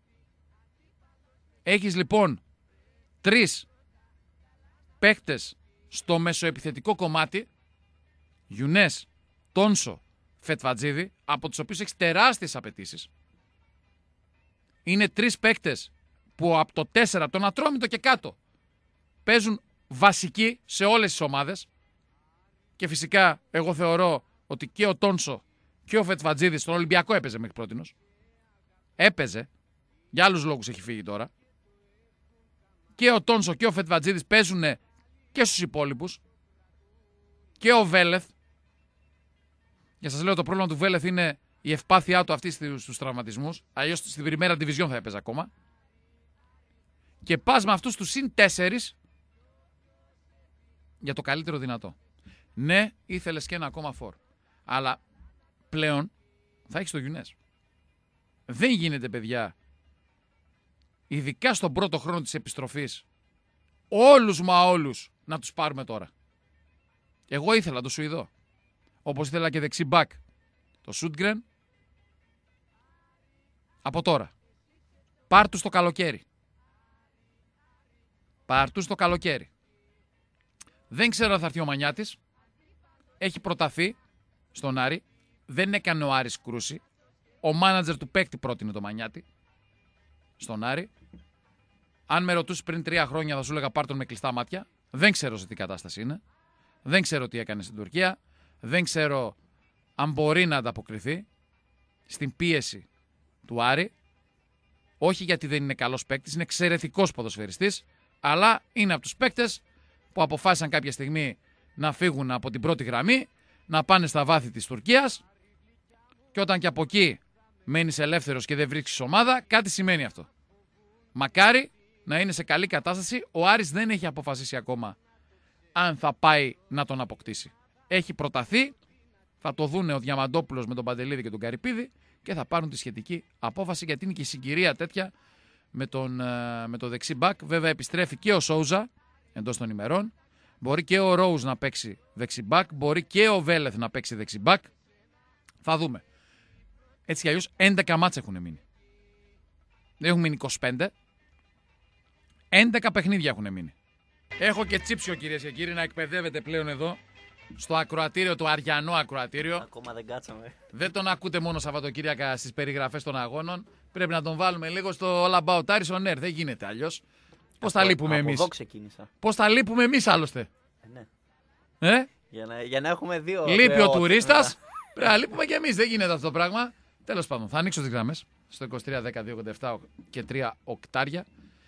Έχεις λοιπόν τρεις παίκτες στο μεσοεπιθετικό κομμάτι, Γιουνές, Τόνσο, Φετβατζίδη, από τους οποίους έχεις τεράστιες απαιτήσεις. Είναι τρεις παίκτες που από το τέσσερα, τον Ατρόμητο και κάτω, παίζουν βασικοί σε όλες τις ομάδες. Και φυσικά εγώ θεωρώ ότι και ο Τόνσο και ο Φετβατζίδης στον Ολυμπιακό έπαιζε μέχρι πρότινος. Έπαιζε. Για άλλους λόγους έχει φύγει τώρα. Και ο Τόνσο και ο Φετβατζίδης παίζουν και στους υπόλοιπους. Και ο Βέλεθ. Για σας λέω, το πρόβλημα του Βέλεθ είναι η ευπάθειά του αυτή στους τραυματισμούς. Αλλιώς στην Πριμέρα Division θα έπαιζε ακόμα. Και πας με αυτούς τους συν τέσσερις για το καλύτερο δυνατό. Ναι, ήθελες και ένα ακόμα φορ. Αλλά πλέον θα έχεις το Γιουνές. Δεν γίνεται, παιδιά, ειδικά στον πρώτο χρόνο της επιστροφής, όλους μα όλους να τους πάρουμε τώρα. Εγώ ήθελα το Σουηδό. Όπως ήθελα και δεξί μπακ το Σούντγκρεν. Από τώρα. Πάρ' τους το καλοκαίρι. Πάρ' τους το καλοκαίρι. Δεν ξέρω αν θα έρθει ο Μανιάτης. Έχει προταθεί στον Άρη. Δεν έκανε ο Άρης κρούση. Ο μάνατζερ του παίκτη πρότεινε το Μανιάτη στον Άρη. Αν με ρωτούσε πριν τρία χρόνια θα σου έλεγα πάρ' τον με κλειστά μάτια. Δεν ξέρω σε τι κατάσταση είναι. Δεν ξέρω τι έκανε στην Τουρκία. Δεν ξέρω αν μπορεί να ανταποκριθεί στην πίεση του Άρη. Όχι γιατί δεν είναι καλός παίκτης, είναι εξαιρετικός ποδοσφαιριστής. Αλλά είναι από τους παίκτες που αποφάσισαν κάποια στιγμή να φύγουν από την πρώτη γραμμή, να πάνε στα βάθη της Τουρκίας. Και όταν και από εκεί μένεις ελεύθερος και δεν βρίσκεις ομάδα, κάτι σημαίνει αυτό. Μακάρι να είναι σε καλή κατάσταση. Ο Άρης δεν έχει αποφασίσει ακόμα αν θα πάει να τον αποκτήσει. Έχει προταθεί, θα το δούνε ο Διαμαντόπουλος με τον Παντελίδη και τον Καρυπίδη και θα πάρουν τη σχετική απόφαση, γιατί είναι και η συγκυρία τέτοια με τον, με το δεξί μπακ. Βέβαια επιστρέφει και ο Σόουζα εντός των ημερών. Μπορεί και ο Ρόουζ να παίξει δεξί μπακ, μπορεί και ο Βέλεθ να παίξει δεξί μπακ. Θα δούμε. Έτσι κι αλλιώς έντεκα μάτς έχουν μείνει. Δεν έχουν μείνει είκοσι πέντε. έντεκα παιχνίδια έχουν μείνει. Έχω και τσίψιο, κυρίες και κύριοι, να εκπαιδεύεται πλέον εδώ στο ακροατήριο, το Αριανό ακροατήριο. Ακόμα δεν κάτσαμε. Δεν τον ακούτε μόνο Σαββατοκύριακα στις περιγραφές των αγώνων. Πρέπει να τον βάλουμε λίγο στο All About Aris on Air. Δεν γίνεται αλλιώς. Πώς θα λείπουμε εμείς. Από εδώ ξεκίνησα. Πώς θα λείπουμε εμείς άλλωστε. Ε, ναι. Ε? Για, να, για να έχουμε δύο. Λείπει ο τουρίστας. Πρέπει να λείπουμε και εμείς. Δεν γίνεται αυτό το πράγμα. Τέλος πάντων, θα ανοίξω τις γραμμές στο είκοσι τρία δέκα δύο ογδόντα επτά και τρία οκτάρια.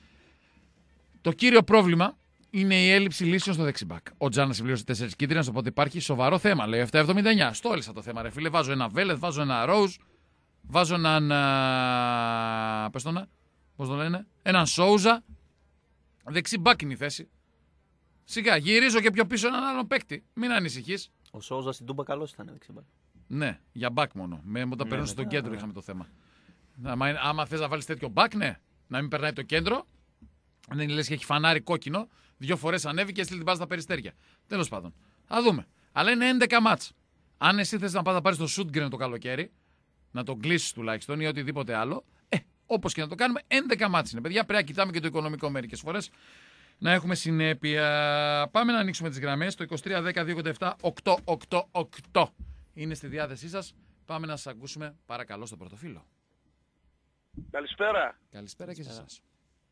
Το κύριο πρόβλημα είναι η έλλειψη λύσεων στο δεξιμπάκ. Ο Τζάνα συμπλήρωσε τέσσερις κίτρινες, οπότε υπάρχει σοβαρό θέμα. Λέει επτακόσια εβδομήντα εννιά. Στόλισα το θέμα, ρε φίλε. Βάζω ένα Βέλεθ, βάζω ένα Ρόουζ, βάζω έναν. Πες το να. Πώς το λένε. Έναν Σόουζα. Δεξιμπάκ είναι η θέση. Σιγά, γυρίζω και πιο πίσω έναν άλλον παίκτη. Μην ανησυχείς. Ο Σόουζα στην Τούμπα καλός ήταν δεξιμπάκ. Ναι, για μπακ μόνο. Με, όταν Ναι, περνούσε ναι, στο ναι, κέντρο ναι. είχαμε το θέμα. Άμα, άμα θες να βάλεις τέτοιο μπακ, ναι. Να μην περνάει το κέντρο. Δεν λες και έχει φανάρι κόκκινο. Δύο φορές ανέβηκε και έστειλε την μπάζα στα περιστέρια. Τέλος πάντων. Θα δούμε. Αλλά είναι έντεκα μάτς. Αν εσύ θες να πας να πάρεις το Σούντγκρεν το καλοκαίρι, να τον κλείσεις τουλάχιστον ή οτιδήποτε άλλο, ε, όπως και να το κάνουμε, έντεκα μάτς είναι. Παιδιά, πρέπει να κοιτάμε και το οικονομικό μερικές φορές. Να έχουμε συνέπεια. Πάμε να ανοίξουμε τις γραμμές. Το είκοσι τρία δέκα δύο ογδόντα επτά οκτώ οκτώ οκτώ είναι στη διάθεσή σας. Πάμε να σας ακούσουμε, παρακαλώ, στο πρωτοφύλλο. Καλησπέρα. Καλησπέρα και σε εσάς.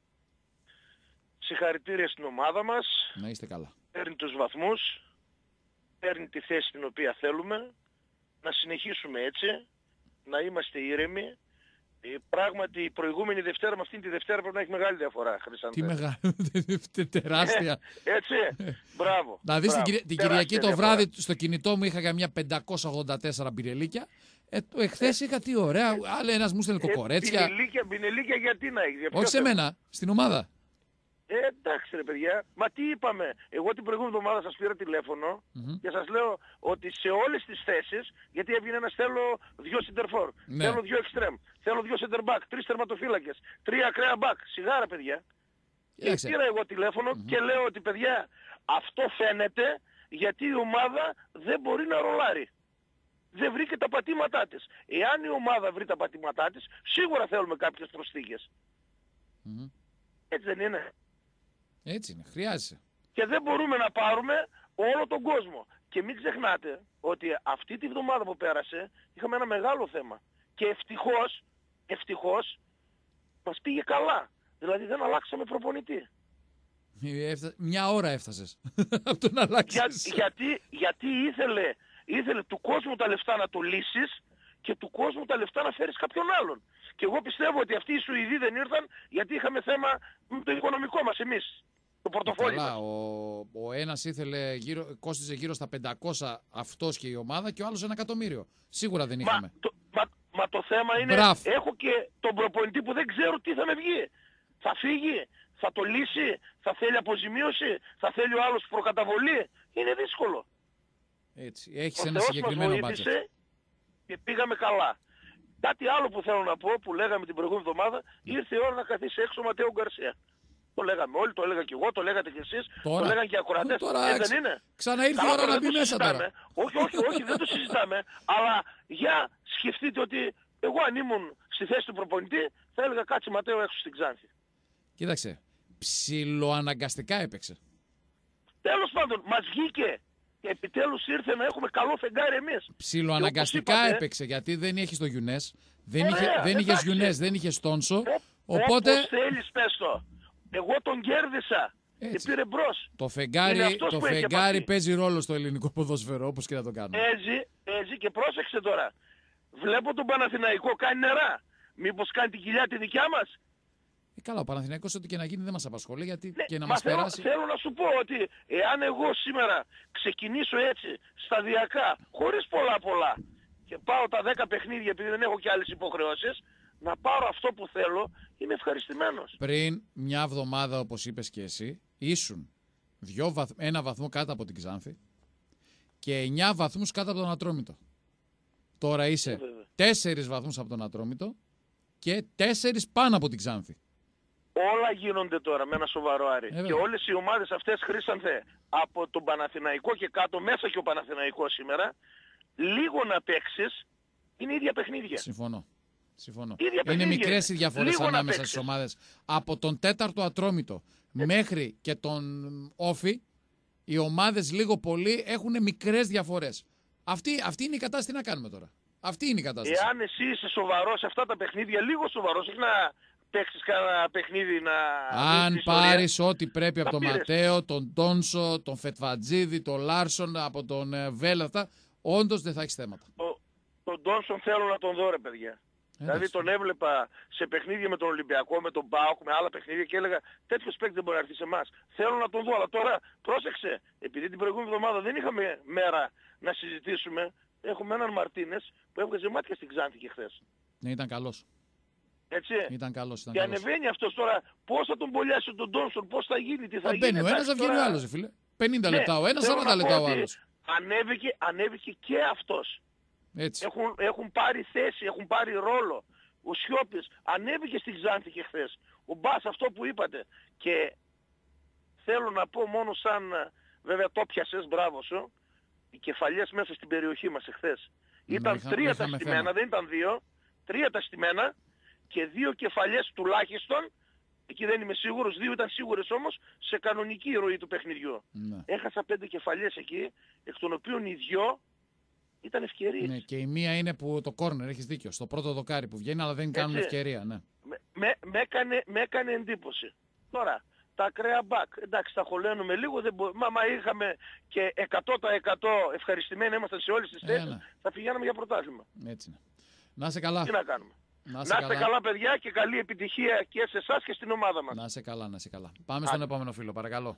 Συγχαρητήρια στην ομάδα μας. Να είστε καλά. Παίρνει τους βαθμούς. Παίρνει τη θέση την οποία θέλουμε. Να συνεχίσουμε έτσι. Να είμαστε ήρεμοι. Ε, πράγματι η προηγούμενη Δευτέρα με αυτήν τη Δευτέρα πρέπει να έχει μεγάλη διαφορά, Χρυσάνθε. Τι μεγάλη, τεράστια. Έτσι, μπράβο. Να δεις την, μπράβο. Κυρι- την Κυριακή το Τεράστια βράδυ στο κινητό μου είχα καμιά πεντακόσια ογδόντα τέσσερα μπιρελίκια. Ε, το εχθές είχα τι ωραία, άλλο ένας μου στέλνε διαφορά. κοκορέτσια. Ε, μπινελίκια, μπινελίκια γιατί να έχει. για ποιο Όχι σε θέμα? μένα, στην ομάδα. Ε, εντάξει ρε παιδιά. Μα τι είπαμε. Εγώ την προηγούμενη εβδομάδα σας πήρα τηλέφωνο Μμμ. και σας λέω ότι σε όλες τις θέσεις, γιατί έβγαινε ένας θέλω δυο center for, Ναι. θέλω δυο extreme, θέλω δυο center back, τρεις τερματοφύλακες, τρία ακραία back. Σιγάρα παιδιά. Κοίταξε. Πήρα εγώ τηλέφωνο Mm-hmm. και λέω ότι παιδιά αυτό φαίνεται γιατί η ομάδα δεν μπορεί να ρολάρει. Δεν βρήκε τα πατήματά της. Εάν η ομάδα βρει τα πατήματά της, σίγουρα θέλουμε κάποιες προσθήκες. Mm-hmm. Έτσι δεν είναι? Έτσι είναι, χρειάζεσαι. Και δεν μπορούμε να πάρουμε όλο τον κόσμο. Και μην ξεχνάτε ότι αυτή τη βδομάδα που πέρασε είχαμε ένα μεγάλο θέμα. Και ευτυχώς, ευτυχώς μας πήγε καλά. Δηλαδή δεν αλλάξαμε προπονητή. Έφτα... Μια ώρα έφτασες από το να αλλάξεις. Για, γιατί, γιατί ήθελε, ήθελε του κόσμου τα λεφτά να το λύσεις και του κόσμου τα λεφτά να φέρεις κάποιον άλλον. Και εγώ πιστεύω ότι αυτοί οι Σουηδοί δεν ήρθαν γιατί είχαμε θέμα με το οικονομικό μας εμείς. Το πορτοφόλι Καλά, μας. ο, ο ένας ήθελε γύρω, κόστιζε γύρω στα πεντακόσια αυτός και η ομάδα και ο άλλος ένα εκατομμύριο. Σίγουρα δεν είχαμε. Μα το, μα, μα το θέμα είναι, Μπράβο. έχω και τον προπονητή που δεν ξέρω τι θα με βγει. Θα φύγει, θα το λύσει, θα θέλει αποζημίωση, θα θέλει ο άλλος προκαταβολή. Είναι δύσκολο. Έτσι, έχεις Ο ένα Θεός συγκεκριμένο μας μπάτζετ. βοήθησε και πήγαμε καλά. Κάτι άλλο που θέλω να πω, που λέγαμε την προηγούμενη εβδομάδα, ήρθε η ώρα να καθίσει έξω ο Ματέο Γκαρσία. Το λέγαμε όλοι, το έλεγα και εγώ, το λέγατε κι εσείς, Τώρα, το λέγαν και οι ακροατές. τώρα, Ε, δεν είναι? ξαναήρθε η Καλά, ώρα να δεν μπει το μέσα συζητάμε. τώρα. Όχι, όχι, όχι, δεν το συζητάμε. Αλλά για σκεφτείτε ότι εγώ αν ήμουν στη θέση του προπονητή, θα έλεγα κάτσε Ματέο έξω στην Ξάνθη. Κοίταξε, ψιλοαναγκαστικά έπαιξε. Τέλος πάντων, μας βγήκε. Και επιτέλους ήρθε να έχουμε καλό φεγγάρι εμείς. Ψιλοαναγκαστικά Και όπως είπατε, έπαιξε γιατί δεν έχεις το Γιουνές, δεν, Ωραία, είχε, δεν είχες εντάξει. Γιουνές, δεν είχες Τόνσο. Ό, Οπότε όπως θέλεις πες το. Εγώ τον κέρδισα Έτσι. και πήρε μπρος. το Είναι φεγγάρι, αυτός το που έχει φεγγάρι επαφή. παίζει ρόλο στο ελληνικό ποδόσφαιρο, όπως και να το κάνουμε. Παίζει, παίζει και πρόσεξε τώρα. Βλέπω τον Παναθηναϊκό κάνει νερά. Μήπως κάνει την κοιλιά τη δικιά μας? Ε, καλά, ο Παναθηναϊκός ό,τι και να γίνει δεν μας απασχολεί γιατί Ναι, και να μα μας θέλω, περάσει. θέλω να σου πω ότι εάν εγώ σήμερα ξεκινήσω έτσι σταδιακά, χωρίς πολλά πολλά και πάω τα δέκα παιχνίδια επειδή δεν έχω και άλλες υποχρεώσεις, να πάρω αυτό που θέλω, είμαι ευχαριστημένος. Πριν μια εβδομάδα, όπως είπες και εσύ, ήσουν δυο βαθ... ένα βαθμό κάτω από την Ξάνθη και εννιά βαθμούς κάτω από τον Ατρόμητο. Τώρα είσαι Ε, βέβαια. τέσσερις βαθμούς από τον Ατρόμητο και τέσσερις πάνω από την Ξάνθη. Όλα γίνονται τώρα με ένα σοβαρό άρι. βέβαια. Και όλες οι ομάδες αυτές, Χρήστανθε, από τον Παναθηναϊκό και κάτω, μέσα και ο Παναθηναϊκός σήμερα, λίγο να παίξεις, είναι ίδια παιχνίδια. Συμφωνώ. Συμφωνώ. Ίδια Είναι παιχνίδια μικρές οι είναι. διαφορές Λίγο να ανάμεσα παίξεις. στις ομάδες. Από τον τέταρτο Ατρόμητο μέχρι και τον Όφη, οι ομάδες λίγο πολύ έχουν μικρές διαφορές. Αυτή, αυτή είναι η κατάσταση, να κάνουμε τώρα. Αυτή είναι η κατάσταση. Εάν εσύ είσαι σοβαρός σε αυτά τα παιχνίδια, λίγο σοβαρός, όχι να παίξεις κανένα παιχνίδι να... δεις Αν την ιστορία. πάρεις ό,τι πρέπει από Τα τον πήρες. Ματέο, τον Τόνσο, τον Φετβατζίδη, τον Λάρσον, από τον ε, Βέλ, αυτά, όντως δεν θα έχεις θέματα. Το, τον Τόνσον θέλω να τον δω ρε παιδιά. Δηλαδή τον έβλεπα σε παιχνίδια με τον Ολυμπιακό, με τον ΠΑΟΚ, με άλλα παιχνίδια και έλεγα τέτοιος παίκτη δεν μπορεί να έρθει σε εμάς. Θέλω να τον δω, αλλά τώρα πρόσεξε, επειδή την προηγούμενη εβδομάδα δεν είχαμε μέρα να συζητήσουμε, έχουμε έναν Μαρτίνες που έβγαζε μάτια στην Ξάνθη και χθες. Ναι, ήταν καλός. Έτσι. Ήταν καλός, ήταν Και καλός. ανεβαίνει αυτός τώρα, πώς θα τον μπολιάσει τον Τόνσον, πώς θα γίνει, τι θα Θα γίνει. μπαίνει ο ένας, θα εντάξει, βγαίνει ο τώρα- άλλος, ρε φίλε. πενήντα Ναι, λεπτά ο ένας, θέλω σαράντα να πω λεπτά ο ότι άλλος. Ανέβηκε, ανέβηκε και αυτός. Έτσι. Έχουν, έχουν πάρει θέση, έχουν πάρει ρόλο. Ο Σιώπης ανέβηκε στην Ξάνθη και χθες. Ο Μπάς αυτό που είπατε. Και θέλω να πω μόνο σαν, βέβαια το πιασες, μπράβο σου, οι κεφαλιές μέσα στην περιοχή μας εχθές. Ναι, Ήταν είχα- τρία τα είχαμε στημένα, θέμα. δεν ήταν δύο. Τρία τα στημένα και δύο κεφαλιές τουλάχιστον. Εκεί δεν είμαι σίγουρος, δύο ήταν σίγουρες όμως, σε κανονική ροή του παιχνιδιού. Ναι. Έχασα πέντε κεφαλιές εκεί, εκ των οποίων οι δυο ήταν ευκαιρίες. Ναι, και η μία είναι που το κόρνερ, έχεις δίκιο. Στο πρώτο δοκάρι που βγαίνει, αλλά δεν κάνουν Έτσι. ευκαιρία. Ναι. Με, με, με, έκανε, με έκανε εντύπωση. Τώρα, τα ακραία μπακ, εντάξει, τα χωλένουμε λίγο, δεν μπο... μα, μα είχαμε και εκατό τοις εκατό ευχαριστημένοι ήμασταν σε όλες τις Ε, θέσεις, ναι. θα πηγαίναμε για πρωτάθλημα. Έτσι είναι. Να είσαι καλά. Τι να κάνουμε. Να Να είσαι είστε καλά. καλά, παιδιά, και καλή επιτυχία και σε εσάς και στην ομάδα μας. Να είσαι καλά, να είσαι καλά. Πάμε στον επόμενο φίλο, παρακαλώ.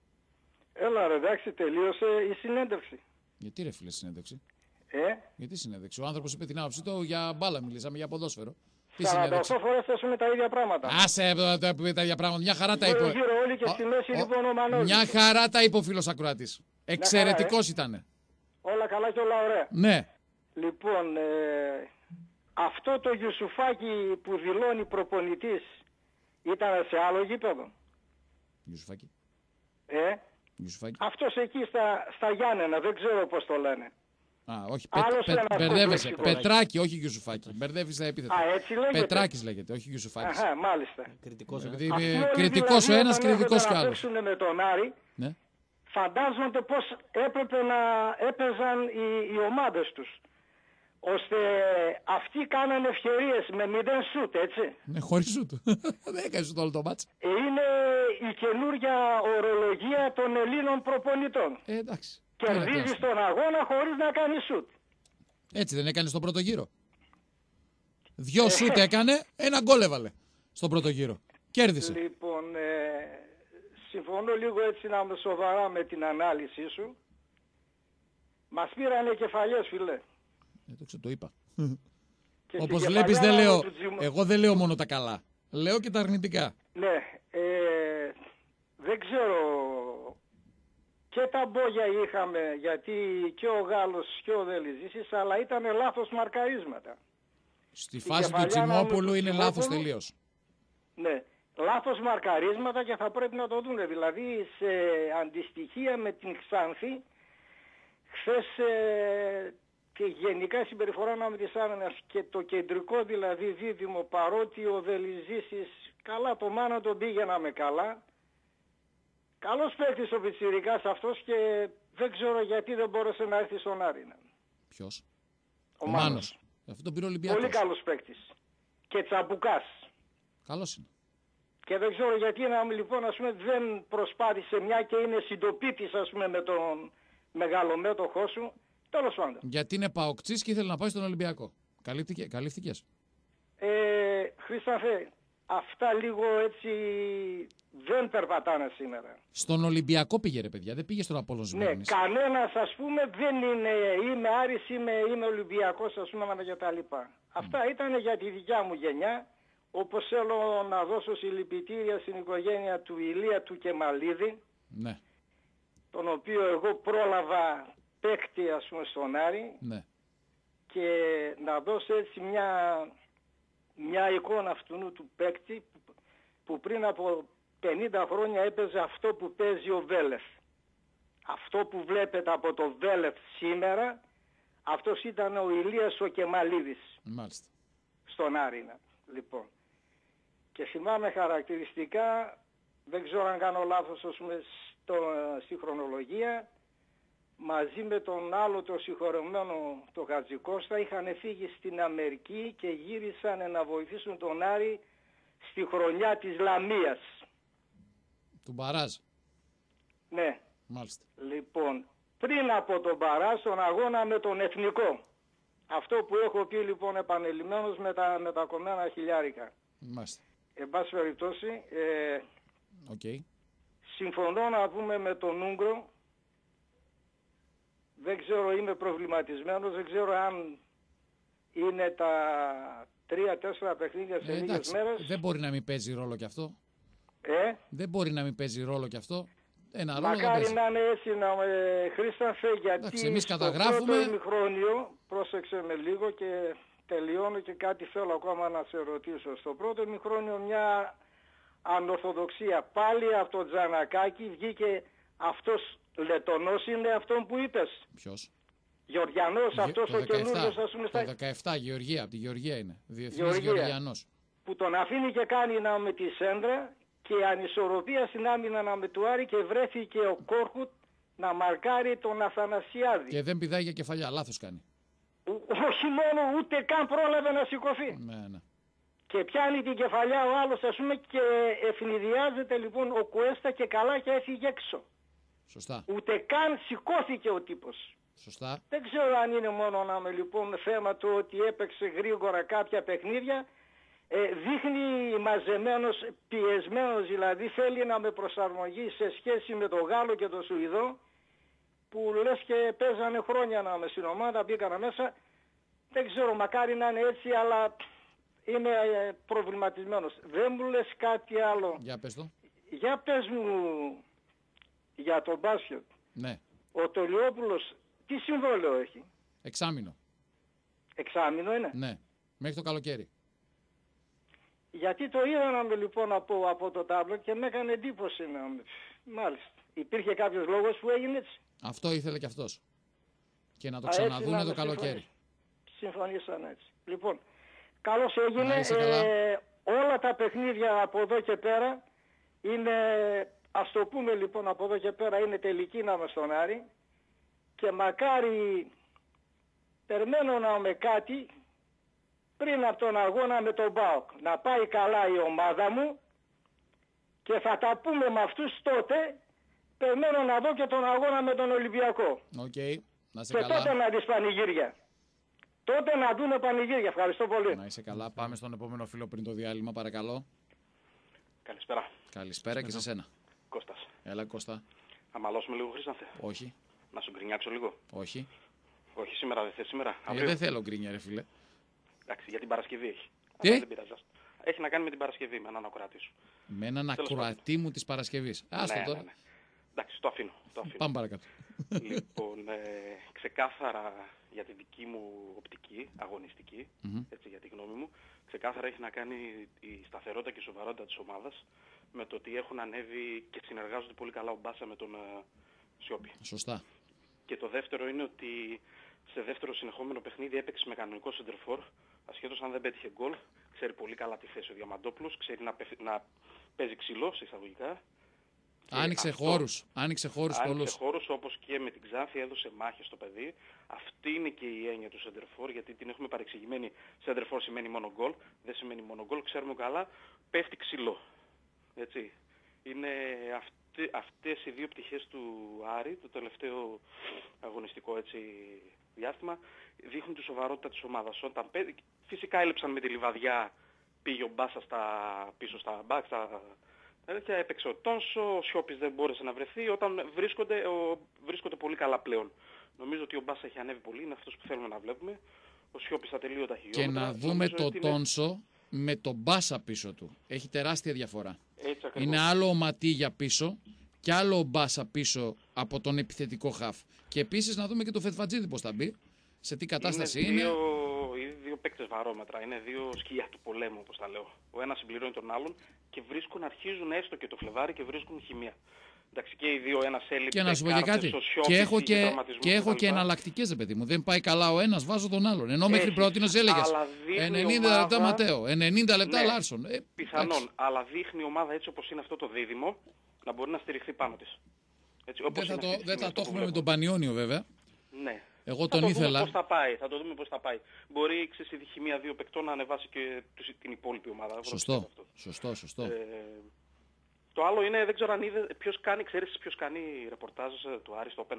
Έλα ρε, εντάξει, τελείωσε η συνέντευξη. Γιατί ρε φίλε συνέντευξη. Ε, Γιατί συνέντευξη. Ο άνθρωπος είπε την άποψή του για μπάλα, μιλήσαμε για ποδόσφαιρο. Τι σαράντα συνέντευξη. οκτώ φορές θέσουμε τα ίδια πράγματα. Άσε ε, τα τα ίδια πράγματα. Μια χαρά τα είπε. Γύρω γύρω όλοι και στη μέση λοιπόν ο Μανώλης. Μια χαρά τα είπε ο φίλος Ακροατής. Εξαιρετικός ήταν. Όλα καλά και όλα ωραία. Ναι. Λοιπόν, ε, αυτό το Γιουσουφάκι που δηλώνει προπονητής ήταν σε άλλο γήπεδο. Γιουσουφάκη. Ε, Γιουσουφάκη. αυτός εκεί στα, στα Γιάννενα, δεν ξέρω πώς το λένε. Α, όχι, πε, Άλλος πε, ένας μπερδεύεσαι. κομπλεξικός. Πετράκη, όχι Γιουσουφάκη. Μπερδεύεις τα επίθετα. Α, έτσι λέγεται. Πετράκης λέγεται, όχι Γιουσουφάκης. Αχα, μάλιστα. Κριτικός, Επειδή ε. είναι Αυτοί όλοι κριτικός δηλαδή, ο ένας, όταν κριτικός έρχονται κι να άλλος. παίξουν με τον Άρη, Ναι. φαντάζονται πώς έπρεπε να έπαιζαν οι, οι ομάδες τους. Ώστε αυτοί κάνανε ευκαιρίες με μηδέν σουτ, έτσι. Ναι, χωρίς σούτ. Δεν έκανε σούτ όλο το μάτς. Είναι η καινούργια ορολογία των Ελλήνων προπονητών. Ε, εντάξει. Τώρα, τι να Κερδίζει σου πω. τον αγώνα χωρίς να κάνει σουτ. Έτσι δεν έκανε στον πρώτο γύρο. Δυο σούτ έκανε, ένα γκολ έβαλε στον πρώτο γύρο. Κέρδισε. Λοιπόν, ε, συμφωνώ λίγο έτσι να είμαι σοβαρά με την ανάλυση σου. Μας πήρανε κεφαλιές, φίλε. Ε, το, ξέρω, το είπα. Και στην Όπως κεφαλιά βλέπεις δεν λέω, του Τζιμ- εγώ δεν λέω μόνο τα καλά. Λέω και τα αρνητικά. Ναι, ε, δεν ξέρω, και τα μπόγια είχαμε, γιατί και ο Γάλλος και ο Δελιζήσης, αλλά ήταν λάθος μαρκαρίσματα. Στη Στην φάση του κεφαλιά να Τσιμόπουλου μου- είναι του λάθος Τσιμόπουλου. τελείως. Ναι, λάθος μαρκαρίσματα και θα πρέπει να το δούνε. Δηλαδή σε αντιστοιχεία με την Ξάνθη, χθες ε, και γενικά η συμπεριφορά να με της Άννας και το κεντρικό δηλαδή δίδυμο, παρότι ο Δελιζήσης, καλά το Μάνα τον πήγαιναμε καλά. Καλός παίκτης ο πιτσιρικάς αυτός και δεν ξέρω γιατί δεν μπόρεσε να έρθει στον Άρη. Ποιος? Ο, Ο Μάνος. Μάνος. Αυτό τον πήρε ο Ολυμπιακός. Πολύ καλός παίκτης. Και τσαμπουκάς. Καλός είναι. Και δεν ξέρω γιατί να μην λοιπόν ας πούμε δεν προσπάθησε, μια και είναι συντοπίτης ας πούμε με τον μεγάλο μέτοχό σου. Τέλος πάντων. Γιατί είναι παοκτσής και ήθελε να πάει στον Ολυμπιακό. Καλύφθηκε, καλύφθηκες. Ε, Χρήσταφε, αυτά λίγο έτσι δεν περπατάνε σήμερα. Στον Ολυμπιακό πήγε ρε παιδιά, δεν πήγε στον Απόλλων Ναι, Σμύρνης. κανένας ας πούμε δεν είναι, είμαι Άρης, είμαι, είμαι Ολυμπιακός ας πούμε και τα λοιπά. Αυτά ήταν για τη δικιά μου γενιά, όπως θέλω να δώσω συλληπιτήρια στην οικογένεια του Ηλία του Κεμαλίδη, Ναι, τον οποίο εγώ πρόλαβα παίκτη ας πούμε στον Άρη, ναι. και να δώσω έτσι μια, μια εικόνα αυτού του παίκτη που, που πριν από πενήντα χρόνια έπαιζε αυτό που παίζει ο Βέλεφ. Αυτό που βλέπετε από το Βέλεφ σήμερα, αυτός ήταν ο Ηλίας ο Κεμαλίδης Μάλιστα. στον Άρινα. Λοιπόν. Και θυμάμαι χαρακτηριστικά, δεν ξέρω αν κάνω λάθος ας πούμε, στο, στη χρονολογία, μαζί με τον άλλο το συγχωρεμένο το Χατζικώστα είχαν φύγει στην Αμερική και γύρισαν να βοηθήσουν τον Άρη στη χρονιά της Λαμίας. Του Μπαράζ. Ναι, Μάλιστα. λοιπόν, πριν από τον Παρά στον αγώνα με τον Εθνικό. Αυτό που έχω πει λοιπόν επανελειμμένος με τα, με τα κομμένα χιλιάρικα. Μάλιστα. Εν πάση περιπτώσει, ε, Οκ. συμφωνώ να πούμε με τον Ούγκρο. Δεν ξέρω, είμαι προβληματισμένος, δεν ξέρω αν είναι τα τρία-τέσσερα παιχνίδια σε Ε, λίγες εντάξει, μέρες. δεν μπορεί να μην παίζει ρόλο κι αυτό. Ε, Δεν μπορεί να μην παίζει ρόλο κι αυτό. Ένα ρόλο δεν μακάρι παίζει. να είναι έτσι να με Χρήσταφε, γιατί Εντάξει, εμείς στο καταγράφουμε. πρώτο ημιχρόνιο, πρόσεξε με λίγο και τελειώνω και κάτι θέλω ακόμα να σε ρωτήσω. Στο πρώτο ημιχρόνιο μια ανορθοδοξία. Πάλι από το Τζανακάκι βγήκε αυτός Λετονός, είναι αυτόν που είπες. Ποιος? Γεωργιανός, Γε- αυτός το ο καινούριος δεκαεπτά. ας πούμε Το στα... δεκαεπτά Γεωργία, από τη Γεωργία είναι. Διεθνής Γεωργία. Γεωργιανός. που τον αφήνει και κάνει να με τη σέντρα και ανισορροπία στην άμυνα να με του Άρη και βρέθηκε ο Κόρκουτ να μαρκάρει τον Αθανασιάδη. Και δεν πηδάει για κεφαλιά, λάθος κάνει. Ο- όχι μόνο, ούτε καν πρόλαβε να σηκωθεί. Ναι, ναι. Και πιάνει την κεφαλιά ο άλλος ας πούμε και ευνηδιάζεται λοιπόν ο Κουέστα και καλά και έφυγε έξω. Σωστά. Ούτε καν σηκώθηκε ο τύπος. Σωστά. Δεν ξέρω αν είναι μόνο να με λοιπόν θέμα του ότι έπαιξε γρήγορα κάποια παιχνίδια. Ε, δείχνει μαζεμένος, πιεσμένος δηλαδή, θέλει να με προσαρμογεί σε σχέση με τον Γάλλο και τον Σουηδό που λες και παίζανε χρόνια να με στην ομάδα, μπήκανα μέσα. Δεν ξέρω, μακάρι να είναι έτσι, αλλά είμαι ε, προβληματισμένος. Δεν μου λες κάτι άλλο. Για πες το. Για πες μου για τον μπάσκετ. Ναι. Ο Τολιόπουλος τι συμβόλαιο έχει? Εξάμηνο. Εξάμηνο είναι. Ναι. Μέχρι το καλοκαίρι. Γιατί το είδαμε λοιπόν από, από το τάμπλο και με έκανε εντύπωση. Να... Μάλιστα. Υπήρχε κάποιος λόγος που έγινε έτσι? Αυτό ήθελε και αυτός. Και να το Α, έτσι, ξαναδούνε να το με καλοκαίρι. Συμφωνήσαν έτσι. Λοιπόν, καλώς έγινε. Να είσαι καλά. Ε, όλα τα παιχνίδια από εδώ και πέρα είναι, ας το πούμε λοιπόν από εδώ και πέρα, είναι τελική να είμαστε στον Άρη. Και μακάρι, περιμένω να με κάτι πριν από τον αγώνα με τον ΠΑΟΚ. Να πάει καλά η ομάδα μου και θα τα πούμε με αυτούς τότε. Περιμένω να δω και τον αγώνα με τον Ολυμπιακό. Οκ, να είσαι Και καλά. τότε να δεις πανηγύρια. Τότε να δούμε πανηγύρια. Ευχαριστώ πολύ. Να είσαι καλά. Πάμε στον επόμενο φίλο πριν το διάλειμμα, παρακαλώ. Καλησπέρα. Καλησπέρα και σε σένα. Κώστας. Έλα, Κώστα. Να μαλώσουμε λίγο, Χρήστανθε. Όχι, Να σου γκρινιάξω λίγο. όχι. Όχι σήμερα, δεν θες σήμερα. Ε, Αύριο. δεν θέλω γκρίνια, ρε φίλε. Εντάξει, για την Παρασκευή έχει. Τι? Αλλά δεν πειράζει. άστο. Έχει να κάνει με την Παρασκευή, με έναν ακροατή σου. Με έναν Τέλος ακροατή μου της Παρασκευής. Άστο ναι, τώρα. ναι, ναι. Εντάξει, το αφήνω. Το αφήνω. Πάμε παρακάτω. Λοιπόν, ε, ξεκάθαρα για τη δική μου οπτική, αγωνιστική, Μμμ. έτσι, για τη γνώμη μου, ξεκάθαρα έχει να κάνει η σταθερότητα και η σοβαρότητα της ομάδας με το ότι έχουν ανέβει και συνεργάζονται πολύ καλά ο Μπάσα με τον ε, Σιώπη. Σωστά. Και το δεύτερο είναι ότι σε δεύτερο συνεχόμενο παιχνίδι έπαιξε με κανονικό σεντερφόρ, ασχέτως αν δεν πέτυχε γκολ. Ξέρει πολύ καλά τη θέση ο Διαμαντόπουλος, ξέρει να, πεφ- να παίζει ξύλο σε εισαγωγικά. Και Άνοιξε αυτό- χώρους. Άνοιξε χώρους Άνοιξε πολλούς. χώρους, όπως και με την Ξάνθη έδωσε μάχες στο παιδί. Αυτή είναι και η έννοια του σεντερφόρ, γιατί την έχουμε παρεξηγημένη. Σεντερφόρ σημαίνει μόνο γκολ, δεν σημαίνει μόνο γκολ, ξέρουμε καλά, πέφτει ξύλο. Έτσι. Είναι αυτοί, αυτές οι δύο πτυχές του Άρη, το τελευταίο αγωνιστικό έτσι, διάστημα, δείχνουν τη σοβαρότητα της ομάδας. Όταν πέ... Φυσικά έλειψαν με τη Λιβαδιά, πήγε ο Μπάσα στα... πίσω στα μπακ, στα... και έπαιξε ο Τόνσο, ο Σιώπης δεν μπόρεσε να βρεθεί, όταν βρίσκονται, ο... βρίσκονται πολύ καλά πλέον. Νομίζω ότι ο Μπάσα έχει ανέβει πολύ, είναι αυτός που θέλουμε να βλέπουμε. Ο Σιώπης στα τελείωτα χιλιόμετρα. Και να δούμε Νομίζω το ότι είναι- Τόνσο με τον Μπάσα πίσω του. Έχει τεράστια διαφορά. Έτσι ακριβώς. Είναι άλλο ο Ματίγια πίσω και άλλο ο Μπάσα πίσω από τον επιθετικό χαφ. Και επίσης να δούμε και το Φετφατζίδη πώς θα μπει, σε τι κατάσταση είναι. Δύο, είναι δύο παίκτες βαρόμετρα, είναι δύο σκυλιά του πολέμου όπως τα λέω. Ο ένας συμπληρώνει τον άλλον και βρίσκουν, αρχίζουν έστω και το Φλεβάρι και βρίσκουν χημεία. Εντάξει, και οι δύο, ένας έλειπε. Και να σου πω και κάτι. Και έχω και, και, έχω και εναλλακτικές, ρε παιδί μου. Δεν πάει καλά ο ένας, βάζω τον άλλον. Ενώ μέχρι Έχεις, πρώτη έλεγε αλλά δείχνει ενενήντα ομάδα- λεπτά Ματέο, ενενήντα λεπτά Ναι, Λάρσον. Ε, Πιθανόν, εντάξει. αλλά δείχνει η ομάδα έτσι όπως είναι αυτό το δίδυμο να μπορεί να στηριχθεί πάνω της. Έτσι, όπως Δεν θα είναι το, αυτή τη δεν στιγμή θα αυτό το που έχουμε με βλέπω. τον Πανιόνιο βέβαια. Ναι. Εγώ Θα τον το ήθελα. δούμε πώς θα πάει, θα το δούμε πώς θα πάει. Μπορεί ξέρεις, η χημεία δύο παικτών να ανεβάσει και τους- την υπόλοιπη ομάδα. Εγώ το Σωστό, πιστεύω αυτό. σωστό, σωστό. Ε, το άλλο είναι, δεν ξέρω αν είδε, ποιος κάνει, ξέρεις ποιος κάνει ρεπορτάζ ε, του Άρη στο Open.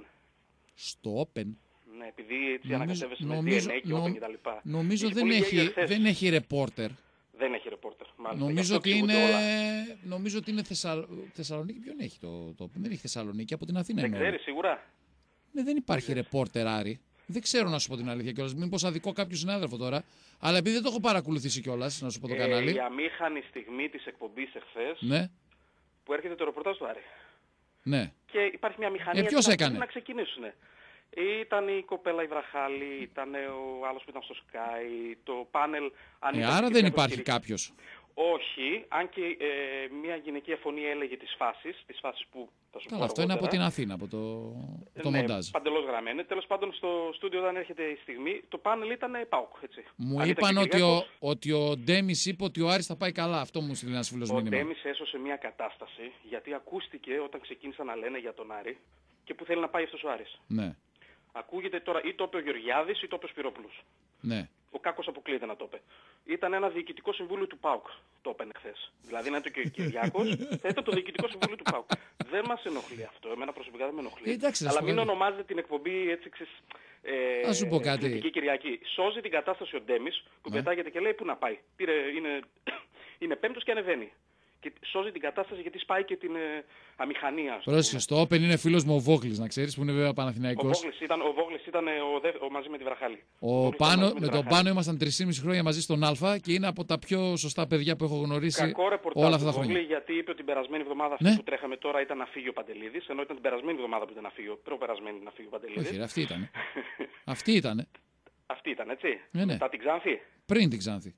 Στο Open. Ναι, επειδή έτσι Νομίζω- ανακατεύεσαι με νομίζω- ντι εν έι και νο- Open και τα λοιπά. Νομίζω Είχε δεν πολύ έχει, γέλιο χθες. δεν έχει ρεπόρτερ. Δεν έχει ρεπόρτερ. Μάλιστα. Γι' Νομίζω αυτό ότι, είναι, εξηγούνται όλα. νομίζω ότι είναι Θεσσαλ... Θεσσαλονίκη. Ποιον έχει το, το Open. Δεν έχει Θεσσαλονίκη, από την Αθήνα Δεν εννοώ. ξέρεις σίγουρα. Ναι, δεν υπάρχει ρεπόρτερ Άρη. Δεν ξέρω να σου πω την αλήθεια κιόλας. Μήπως αδικό κάποιο συνάδελφο τώρα. Αλλά επειδή δεν το έχω παρακολουθήσει κιόλας, να σου πω το Ε, κανάλι. η αμήχανη στιγμή της εκπομπής εχθές Ναι, που έρχεται το ρεπορτάζ του Άρη. ναι. Και υπάρχει μια μηχανή Ε, ποιος να- έκανε? να ξεκινήσουν. Ήταν η κοπέλα η Βραχάλη, ήταν ο άλλος που ήταν στο Sky, το πάνελ... αν Ε, ήταν άρα και δεν πιο υπάρχει υποστηρικτική. κάποιος. Όχι, αν και ε, μια γυναικεία φωνή έλεγε τις φάσεις, τις φάσεις που θα σου Καλά, πω αυτό είναι από αργότερα. την Αθήνα, από το, το ναι, μοντάζ. παντελώς γραμμένη. Τέλος πάντων στο στούντιο όταν έρχεται η στιγμή, το πάνελ ήταν ΠΑΟΚ, έτσι. Μου Αν ήταν είπαν και ότι ο, Κυριάκος, ότι ο Ντέμις είπε ότι ο Άρης θα πάει καλά. Αυτό μου στείλει ένας φίλος ο μήνυμα. Ντέμις έσωσε μια κατάσταση, γιατί ακούστηκε όταν ξεκίνησαν να λένε για τον Άρη και που θέλει να πάει αυτός ο Άρης. Ναι, Ακούγεται τώρα ή το είπε ο Γεωργιάδης ή το είπε ο Σπυρόπουλος. ναι. Ο Κάκος αποκλείεται να το είπε. Ήταν ένα διοικητικό συμβούλιο του ΠΑΟΚ, το έπαινε χθες. Δηλαδή να είναι και ο Κυριάκος, θα ήταν το διοικητικό συμβούλιο του ΠΑΟΚ. Δεν μας ενοχλεί αυτό, εμένα προσωπικά δεν με ενοχλεί. Ε, εντάξει, να Αλλά σου μην πω κάτι. ονομάζετε την εκπομπή έτσι ξέρεις, ε, Να σου πω κάτι. Εθνική Κυριακή. Σώζει την κατάσταση ο Ντέμις που Ναι. πετάγεται και λέει πού να πάει. Πήρε, είναι, είναι πέμπτος και ανεβαίνει. Και σώζει την κατάσταση γιατί σπάει και την ε, αμηχανία. ας το Πρόσεχε, πούμε. στο Open είναι φίλος μου ο Βόγλης, να ξέρεις, που είναι βέβαια Ο Παναθηναϊκός. Βόγλης ήταν, ο, Βόγλης ήταν ε, ο, δε- ο, μαζί με τη Βραχάλη. Ο Βόγλης ήταν Πάνο, μαζί με τη τον Βραχάλη. Πάνο ήμασταν τρεισήμισι χρόνια μαζί στον Α και είναι από τα πιο σωστά παιδιά που έχω γνωρίσει Κακό ρεπορτάζ όλα του αυτά τα Βόγλη, χρόνια. γιατί είπε ότι την περασμένη εβδομάδα αυτή Ναι. που τρέχαμε τώρα ήταν να φύγει ο Παντελίδης, ενώ ήταν την περασμένη εβδομάδα που ήταν να φύγει, ο προπερασμένη να φύγει ο Παντελίδης. Όχι, ρε, αυτή ήταν. Αυτή ήταν. Αυτή ήταν, έτσι. Ναι, ναι. Μετά την Ξάνθη. Πριν την Ξάνθη.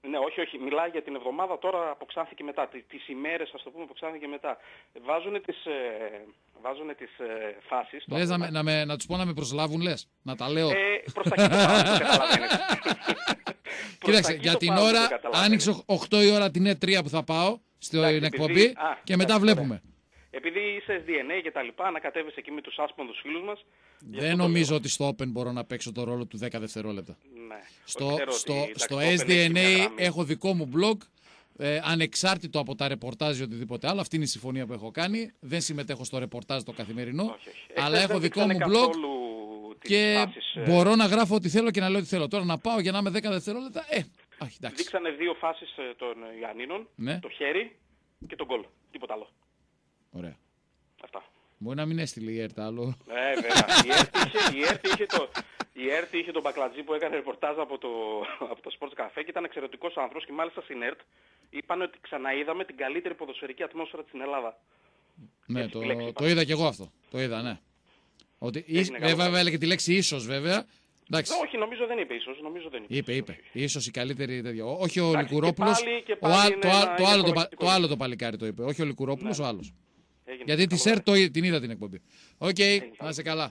Ναι, όχι, όχι. Μιλάει για την εβδομάδα τώρα που ξάνθηκε μετά. Τις ημέρες, ας το πούμε, που ξάνθηκε μετά. Βάζουν τις, ε, βάζουνε τις ε, φάσεις. Λες να, με, να, με, να τους πω να με προσλάβουν, λες. Να τα λέω. Ε, προς τα εκεί το πάω, το καταλαβαίνεις. Κοίταξε, για την ώρα άνοιξε οκτώ η ώρα την ι τρία που θα πάω στην εκπομπή α, και μετά βλέπουμε. Ωραία. Επειδή είσαι ες ντι εν έι και τα λοιπά, να κατέβεις εκεί με τους άσπονδους φίλους μας. Δεν νομίζω ότι στο Open μπορώ να παίξω το ρόλο του δέκα δευτερόλεπτα. Ναι. Στο, στο, στο ες ντι εν έι έχω δικό μου blog, ε, ανεξάρτητο από τα ρεπορτάζ ή οτιδήποτε άλλο. Αυτή είναι η συμφωνία που έχω κάνει. Δεν συμμετέχω στο ρεπορτάζ το καθημερινό, όχι, όχι. αλλά έχω δικό μου blog και φάσεις, μπορώ να γράφω ό,τι θέλω και να λέω ό,τι θέλω. Τώρα να πάω για να είμαι δέκα δευτερόλεπτα, ε, όχι, εντάξει. Δείξανε δύο φάσεις των Ιαννίνων, ναι. Το χέρι και τον γκολ. Τίποτα άλλο. Ωραία. Αυτά. Μπορεί να μην έστειλε η ΕΡΤ άλλο. Ναι, βέβαια. Η ΕΡΤ είχε, το, είχε τον Μπακλατζή που έκανε ρεπορτάζ από το, από το Sports Cafe και ήταν εξαιρετικός άνθρωπος και μάλιστα στην ΕΡΤ είπαν ότι ξαναείδαμε την καλύτερη ποδοσφαιρική ατμόσφαιρα στην Ελλάδα. Ναι, το, το είδα κι εγώ αυτό. Το είδα, ναι. Ότι ίσ, βέβαια έλεγε τη λέξη ίσως βέβαια. Εντάξει. No, όχι, νομίζω δεν είπε ίσως. Νομίζω δεν είπε. Είπε, είπε. Ίσως η καλύτερη τέτοια. Όχι ο Λικουρόπουλος. Το άλλο το παλικάρι το είπε. Όχι ο Λικουρόπουλος, ναι. Ο άλλος. Έγινε. Γιατί τη ΣΕΡ την είδα την εκπομπή. Οκ, okay, να είσαι καλά.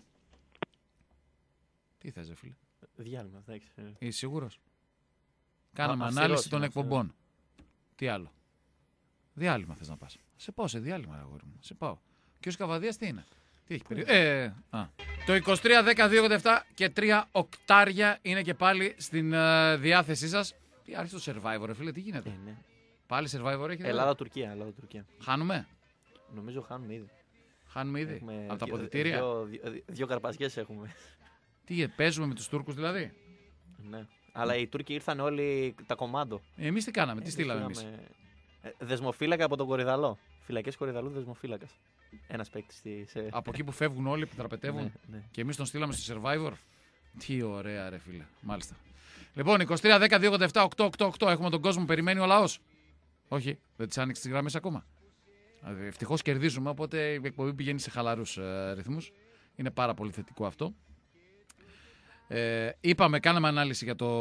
Τι θες, φίλε. Διάλειμμα, εντάξει. Είσαι σίγουρος. Κάναμε Α, ανάλυση των εκπομπών. Τι άλλο. Διάλειμμα θες να πας. Σε πάω σε διάλειμμα, αγόρι μου. Σε πάω. Και ο Σκαβαδίας τι είναι. Τι έχει περίπου. Ε, α. Το είκοσι τρία δέκα δύο ογδόντα επτά και τρία οκτάρια είναι και πάλι στην uh, διάθεσή σας. Τι άρχισε το Survivor, φίλε, τι γίνεται. Ε, ναι. Πάλι Survivor έχει. Ελλάδα-Τουρκία. Ελλάδα-Τουρκία. Χάνουμε. Νομίζω χάνουμε ήδη. Χάνουμε ήδη. Έχουμε από τα αποδυτήρια. Δύο, δύο, δύο καρπαζιές έχουμε. Τι, παίζουμε με τους Τούρκους δηλαδή. Ναι. Αλλά οι Τούρκοι ήρθαν όλοι τα κομμάντο. Εμείς τι κάναμε, τι στείλαμε εμείς. Δεσμοφύλακα από τον Κορυδαλό. Φυλακές Κορυδαλού, δεσμοφύλακας. Ένας παίκτης. Σε... Από εκεί που φεύγουν όλοι, που τραπετεύουν. Ναι, ναι. Και εμείς τον στείλαμε στο Survivor. Τι ωραία, ρε φίλε. Μάλιστα. Λοιπόν, είκοσι τρία δέκα δύο ογδόντα επτά οκτώ οκτώ οκτώ. Έχουμε τον κόσμο, περιμένει ο λαός. Όχι, δεν τις άνοιξε τις γραμμές ακόμα. Ευτυχώς κερδίζουμε, οπότε η εκπομπή πηγαίνει σε χαλαρούς ε, ρυθμούς. Είναι πάρα πολύ θετικό αυτό. Ε, είπαμε, κάναμε ανάλυση για το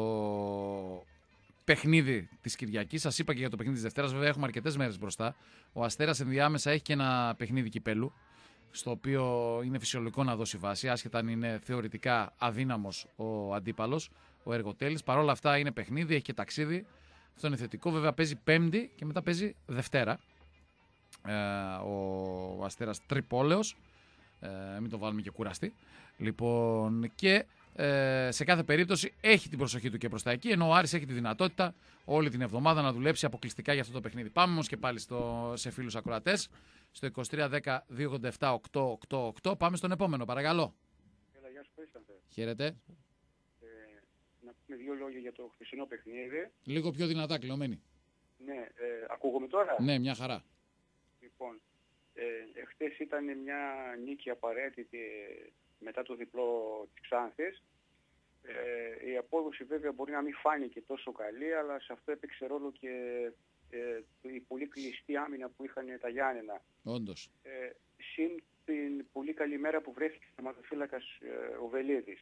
παιχνίδι της Κυριακής. Σας είπα και για το παιχνίδι της Δευτέρας. Βέβαια, έχουμε αρκετές μέρες μπροστά. Ο Αστέρας ενδιάμεσα έχει και ένα παιχνίδι κυπέλου, στο οποίο είναι φυσιολογικό να δώσει βάση, άσχετα αν είναι θεωρητικά αδύναμος ο αντίπαλος, ο Εργοτέλης. Παρ' όλα αυτά είναι παιχνίδι, έχει και ταξίδι. Αυτό είναι θετικό. Βέβαια, παίζει Πέμπτη και μετά παίζει Δευτέρα. Ε, ο Αστέρας Τρυπόλεως. Ε, μην το βάλουμε και κουραστή. Λοιπόν, και ε, σε κάθε περίπτωση έχει την προσοχή του και προς τα εκεί, ενώ ο Άρης έχει τη δυνατότητα όλη την εβδομάδα να δουλέψει αποκλειστικά για αυτό το παιχνίδι. Πάμε όμως και πάλι στο, σε φίλους ακροατές, στο είκοσι τρία δέκα δύο ογδόντα επτά οκτώ οκτώ οκτώ. Πάμε στον επόμενο, παρακαλώ. Έλα, γεια σου, Κωνσταντέ. Χαίρετε. Ε, να πούμε δύο λόγια για το χθεσινό παιχνίδι. Λίγο πιο δυνατά, κλειωμένη. Ναι, ε, ακούγομαι τώρα. Ναι, μια χαρά. Λοιπόν, ε, εχθές ήταν μια νίκη απαραίτητη μετά το διπλό της Ξάνθης. Ε, η απόδοση βέβαια μπορεί να μην φάνηκε τόσο καλή, αλλά σε αυτό έπαιξε ρόλο και ε, η πολύ κλειστή άμυνα που είχαν τα Γιάννενα. Όντως. Ε, συν την πολύ καλή μέρα που βρέθηκε ο ματοφύλακας ε, ο Βελίδης.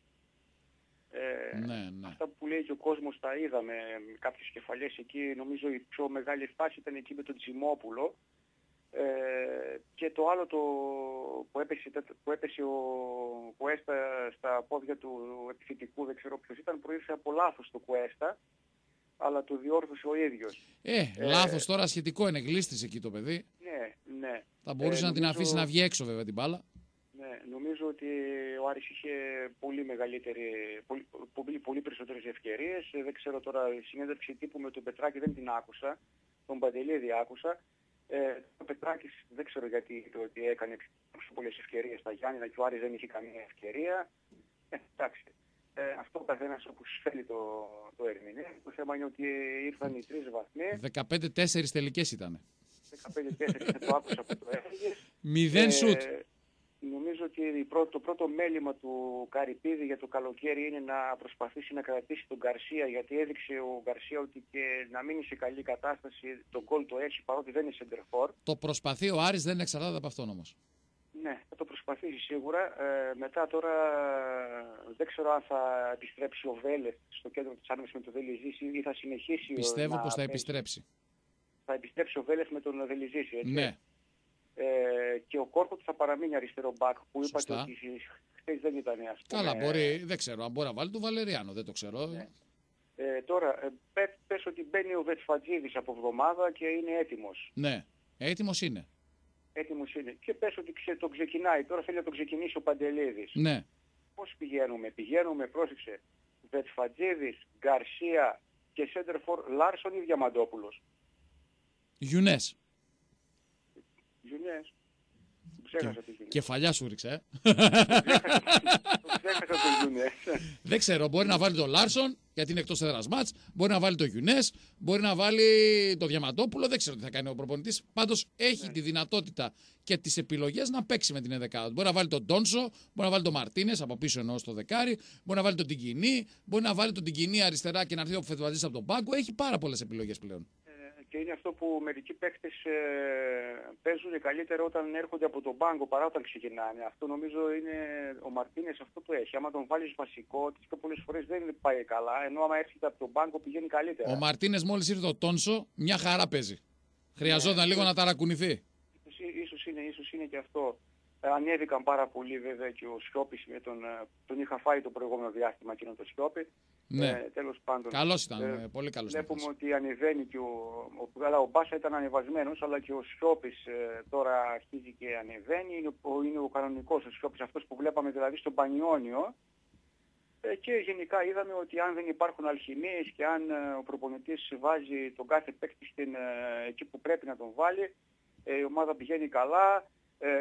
Ε, ναι, ναι. Αυτά που λέει και ο κόσμος τα είδαμε, κάποιες κεφαλιές εκεί. Νομίζω η πιο μεγάλη φάση ήταν εκεί με τον Τζιμόπουλο. Ε, και το άλλο το, που, έπεσε, που έπεσε ο Κουέστα στα πόδια του επιθετικού, δεν ξέρω ποιος ήταν, προήλθε από λάθος το Κουέστα, αλλά το διόρθωσε ο ίδιος. Ε, ε λάθος τώρα σχετικό είναι, γλίστησε εκεί το παιδί. Ναι, ναι. Θα μπορούσε ε, να νομίζω, την αφήσει να βγει έξω βέβαια την μπάλα. Ναι, νομίζω ότι ο Άρης είχε πολύ μεγαλύτερη, πολύ, πολύ, πολύ περισσότερες ευκαιρίες. Δεν ξέρω τώρα, η συνέντευξη τύπου με τον Πετράκη δεν την άκουσα, τον Παντελίδη άκουσα. Ε, ο Πετράκης δεν ξέρω γιατί είπε ότι έκανε πιο πολλές ευκαιρίες στα Γιάννηνα και ο Άρης δεν είχε καμία ευκαιρία. Ε, εντάξει. Ε, αυτό ο καθένας όπως θέλει το, το ερμηνεύει. Το θέμα είναι ότι ήρθαν οι τρεις βαθμοί. δεκαπέντε τέσσερα τελικές ήταν. δεκαπέντε τέσσερα το άκουσα που το έλεγες. Μηδέν σουτ. Νομίζω ότι το πρώτο μέλημα του Καρυπίδη για το καλοκαίρι είναι να προσπαθήσει να κρατήσει τον Γκαρσία, γιατί έδειξε ο Γκαρσία ότι και να μείνει σε καλή κατάσταση τον γκολ το έχει, παρότι δεν είναι σεντερφόρ. Το προσπαθεί ο Άρης, δεν εξαρτάται από αυτόν όμως. Ναι, θα το προσπαθήσει σίγουρα. Ε, μετά τώρα Δεν ξέρω αν θα επιστρέψει ο Βέλεθ στο κέντρο της άμυνας με τον Δελιζήση ή θα συνεχίσει. Πιστεύω να πως θα παίζει. επιστρέψει. Θα επιστρέψει ο Βέλεθ με τον Δελιζήση, έτσι. Ναι. Ε, και ο Κόρκοτ θα παραμείνει αριστερό μπακ που είπατε Σωστά. ότι χθες δεν ήταν, ας πούμε. Καλά, μπορεί, δεν ξέρω. Αν μπορεί να βάλει τον Βαλεριάνο, δεν το ξέρω. Ναι. Ε, τώρα, ε, πε, πες ότι μπαίνει ο Βετσφατζίδης από εβδομάδα και είναι έτοιμος. Ναι, έτοιμος είναι. Έτοιμος είναι. Και πες ότι ξε, τον ξεκινάει. Τώρα θέλει να τον ξεκινήσει ο Παντελίδης. Ναι. Πώς πηγαίνουμε. Πηγαίνουμε, πρόσεξε, Βετσφατζίδης, Γκαρσία και Σέντερφορ Λάρσον ή Διαμαντόπουλος. Γιουνές. Γιουνιές. Ξέχασα τι Γιουνιές. Κεφαλιά σου ρίξε. ε. Ξέχασα το Γιουνιές. Δεν ξέρω, μπορεί να βάλει τον Λάρσον, γιατί είναι εκτός έδρας μάτς, μπορεί να βάλει τον Γιουνές, μπορεί να βάλει τον Διαμαντόπουλο, δεν ξέρω τι θα κάνει ο προπονητής. Πάντως έχει Ναι. τη δυνατότητα και τις επιλογές να παίξει με την ενδεκάδα. Μπορεί να βάλει τον Τόνσο, μπορεί να βάλει τον Μαρτίνες από πίσω εννοώ στο δεκάρι, μπορεί να βάλει τον Τιγκινή, μπορεί να βάλει τον Τιγκινή αριστερά και να έρθει ο Φετβατζής από τον πάγκο. Έχει πάρα πολλές επιλογές πλέον. Και είναι αυτό που μερικοί παίκτες ε, παίζουν καλύτερα όταν έρχονται από τον πάγκο παρά όταν ξεκινάνε. Αυτό νομίζω είναι ο Μαρτίνες αυτό που έχει. Άμα τον βάλεις βασικό, τις πιο πολλές φορές δεν πάει καλά, ενώ άμα έρχεται από τον πάγκο πηγαίνει καλύτερα. Ο Μαρτίνες μόλις ήρθε το Τόνσο, μια χαρά παίζει. Χρειαζόταν Ναι. λίγο να ταρακουνηθεί. Ίσως είναι, ίσως είναι και αυτό. Ε, ανέβηκαν πάρα πολύ βέβαια και ο Σιώπης με τον, ε, τον είχα φάει το προηγούμενο διάστημα εκείνο το Σιώπη. Ναι. Ε, τέλος πάντων. Καλός ήταν, Ε, ε, πολύ καλός. Βλέπουμε ήταν. ότι ανεβαίνει και ο, ο, αλλά ο Μπάσα ήταν ανεβασμένος, αλλά και ο Σιώπης ε, τώρα αρχίζει και ανεβαίνει. Είναι ο, είναι ο κανονικός ο Σιώπης, αυτός που βλέπαμε δηλαδή στον Πανιόνιο. Ε, και γενικά είδαμε ότι αν δεν υπάρχουν αλχημίες και αν ε, ο προπονητής βάζει τον κάθε παίκτη στην, ε, εκεί που πρέπει να τον βάλει, ε, η ομάδα πηγαίνει καλά. Ε,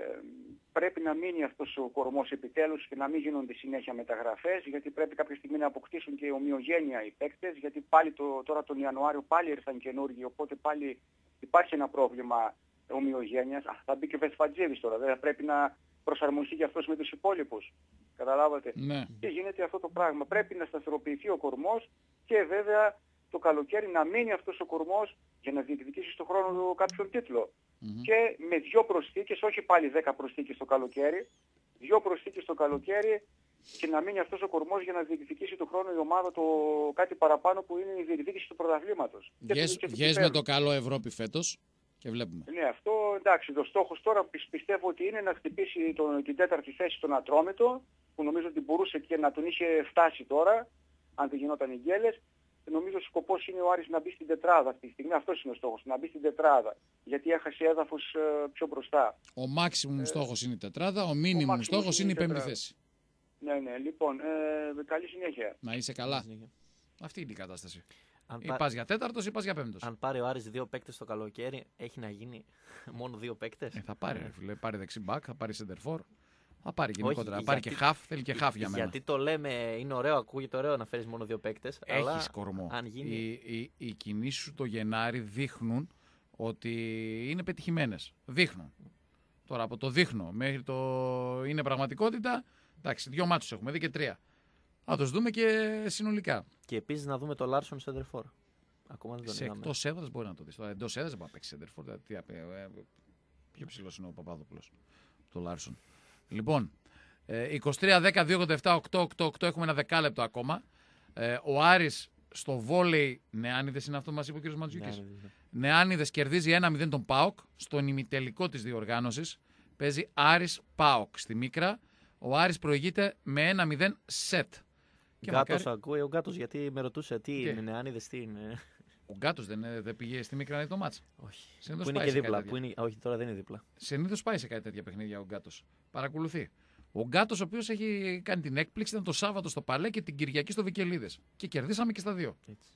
πρέπει να μείνει αυτός ο κορμός επιτέλους και να μην γίνονται συνέχεια μεταγραφές, γιατί πρέπει κάποια στιγμή να αποκτήσουν και ομοιογένεια οι παίκτες, γιατί πάλι το, τώρα τον Ιανουάριο πάλι ήρθαν καινούργοι, οπότε πάλι υπάρχει ένα πρόβλημα ομοιογένειας. Α, θα μπει και ο Βεσφατζίδης τώρα, δεν θα πρέπει να προσαρμοστεί και αυτός με τους υπόλοιπους. Καταλάβατε. Ναι. Και γίνεται αυτό το πράγμα. Πρέπει να σταθεροποιηθεί ο κορμός και βέβαια το καλοκαίρι να μείνει αυτός ο κορμός για να διεκδικήσει στον χρόνο του κάποιον τίτλο. Mm-hmm. Και με δύο προσθήκες, όχι πάλι δέκα προσθήκες το καλοκαίρι, δύο προσθήκες το καλοκαίρι και να μείνει αυτός ο κορμός για να διεκδικήσει τον χρόνο η ομάδα το κάτι παραπάνω που είναι η διεκδίκηση του πρωταθλήματος. Βγες με το καλό Ευρώπη φέτος και βλέπουμε. Ναι, αυτό εντάξει. Το στόχος τώρα πιστεύω ότι είναι να χτυπήσει τον, την τέταρτη θέση στον Ατρόμητο, που νομίζω ότι μπορούσε και να τον είχε φτάσει τώρα, αν δεν γινόταν οι γκέλες. Νομίζω ο σκοπός είναι ο Άρης να μπει στην τετράδα αυτή τη στιγμή. Αυτός είναι ο στόχος, να μπει στην τετράδα. Γιατί έχασε έδαφος ε, πιο μπροστά. Ο maximum Ε, στόχος είναι η τετράδα, ο minimum maximum στόχος είναι η πέμπτη τετράδα. θέση. Ναι, ναι. Λοιπόν, ε, καλή συνέχεια. Να είσαι καλά. Αυτή είναι η κατάσταση. Αν, Ή πά- πας για τέταρτος ή πας για πέμπτος. αν πάρει ο Άρης δύο παίκτες το καλοκαίρι, έχει να γίνει μόνο δύο παίκτες. Ε, θα πάρει, ρε φίλε. Πάρει δεξί μπακ, θα πάρει center for. Θα πάρει Όχι, γενικότερα. Θα πάρει γιατί- και half, θέλει και half για μένα. Γιατί το λέμε, είναι ωραίο, ακούγεται ωραίο να φέρεις μόνο δύο παίκτες. Αλλά Έχεις κορμό. αν γίνει. Οι, οι, οι κινήσεις σου το Γενάρη δείχνουν ότι είναι πετυχημένες. Δείχνουν. Τώρα από το δείχνω μέχρι το είναι πραγματικότητα, εντάξει, δύο μάτσους έχουμε δει και τρία. Θα τους δούμε και συνολικά. Και επίσης να δούμε το Λάρσον Σέντερφορ. Ακόμα δεν τον Σε είδαμε. εκτός έδρας μπορεί να το δεις. Τώρα εντός έδρας δεν μπορεί να παίξει center for. δηλαδή, τι απ- ε, ε, Πιο ψηλός είναι ο Παπάδοπουλος. Το Λάρσον. Λοιπόν, ε, είκοσι τρία δέκα δύο ογδόντα επτά οκτώ ογδόντα οκτώ έχουμε ένα δεκάλεπτο ακόμα. Ε, ο Άρης στο βόλεϊ, Νεάνιδες είναι αυτό που μας είπε ο κ. Ματζούκης. Ναι, ναι, ναι. Νεάνιδες κερδίζει ένα μηδέν τον ΠΑΟΚ στον ημιτελικό της διοργάνωσης. Παίζει Άρης ΠΑΟΚ στη Μίκρα. Ο Άρης προηγείται με ένα μηδέν σετ. Και Γκάτος μακάρι- ακούει ο Γκάτος γιατί με ρωτούσε τι Τι? είναι, Νεάνιδες, τι είναι. Ο Γκάτος δεν, ε, δεν πήγε στη Μίκρα να δει το μάτς. Όχι. Συνήθως Που είναι πάει και σε δίπλα. κάτι Που είναι... Όχι, τώρα δεν είναι δίπλα. Συνήθως πάει σε κάτι τέτοια παιχνίδια ο Γκάτος. Παρακολουθεί. Ο Γκάτος, ο οποίος έχει κάνει την έκπληξη, ήταν το Σάββατο στο Παλέ και την Κυριακή στο Βικελίδες. Και κερδίσαμε και στα δύο. Έτσι.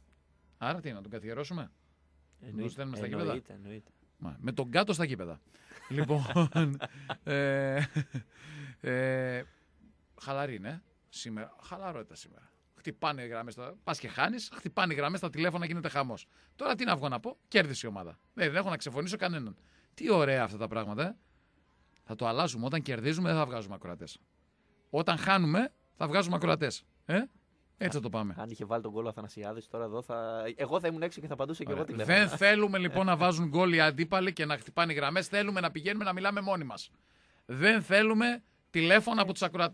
Άρα τι, να τον καθιερώσουμε. Εννοείται, στέλνουμε στα γήπεδα. εννοείται, εννοείται. Μα, με τον Γκάτο στα γήπεδα. Λοιπόν. ε, ε, χαλαρή, ναι. Σήμερα. Χαλαρότητα σήμερα. Χτυπάνε οι γραμμές. Πα και χάνει, χτυπάνε οι γραμμές στα τηλέφωνα, γίνεται χαμός. Τώρα τι να βγω να πω, κέρδισε η ομάδα. Ναι, δεν έχω να ξεφωνήσω κανέναν. Τι ωραία αυτά τα πράγματα, ε. Θα το αλλάζουμε. Όταν κερδίζουμε δεν θα βγάζουμε ακροατές. Όταν χάνουμε θα βγάζουμε ακροατές. Ε? Έτσι θα το πάμε. Αν είχε βάλει τον γκολ ο Αθανασιάδης, τώρα εδώ θα. Εγώ θα ήμουν έξω και θα απαντούσα και εγώ Ωραία. τηλέφωνο. Δεν θέλουμε λοιπόν να βάζουν γκολ οι αντίπαλοι και να χτυπάνε γραμμές. Θέλουμε να πηγαίνουμε να μιλάμε μόνοι μας. Δεν θέλουμε τηλέφωνα από τους ακροατές.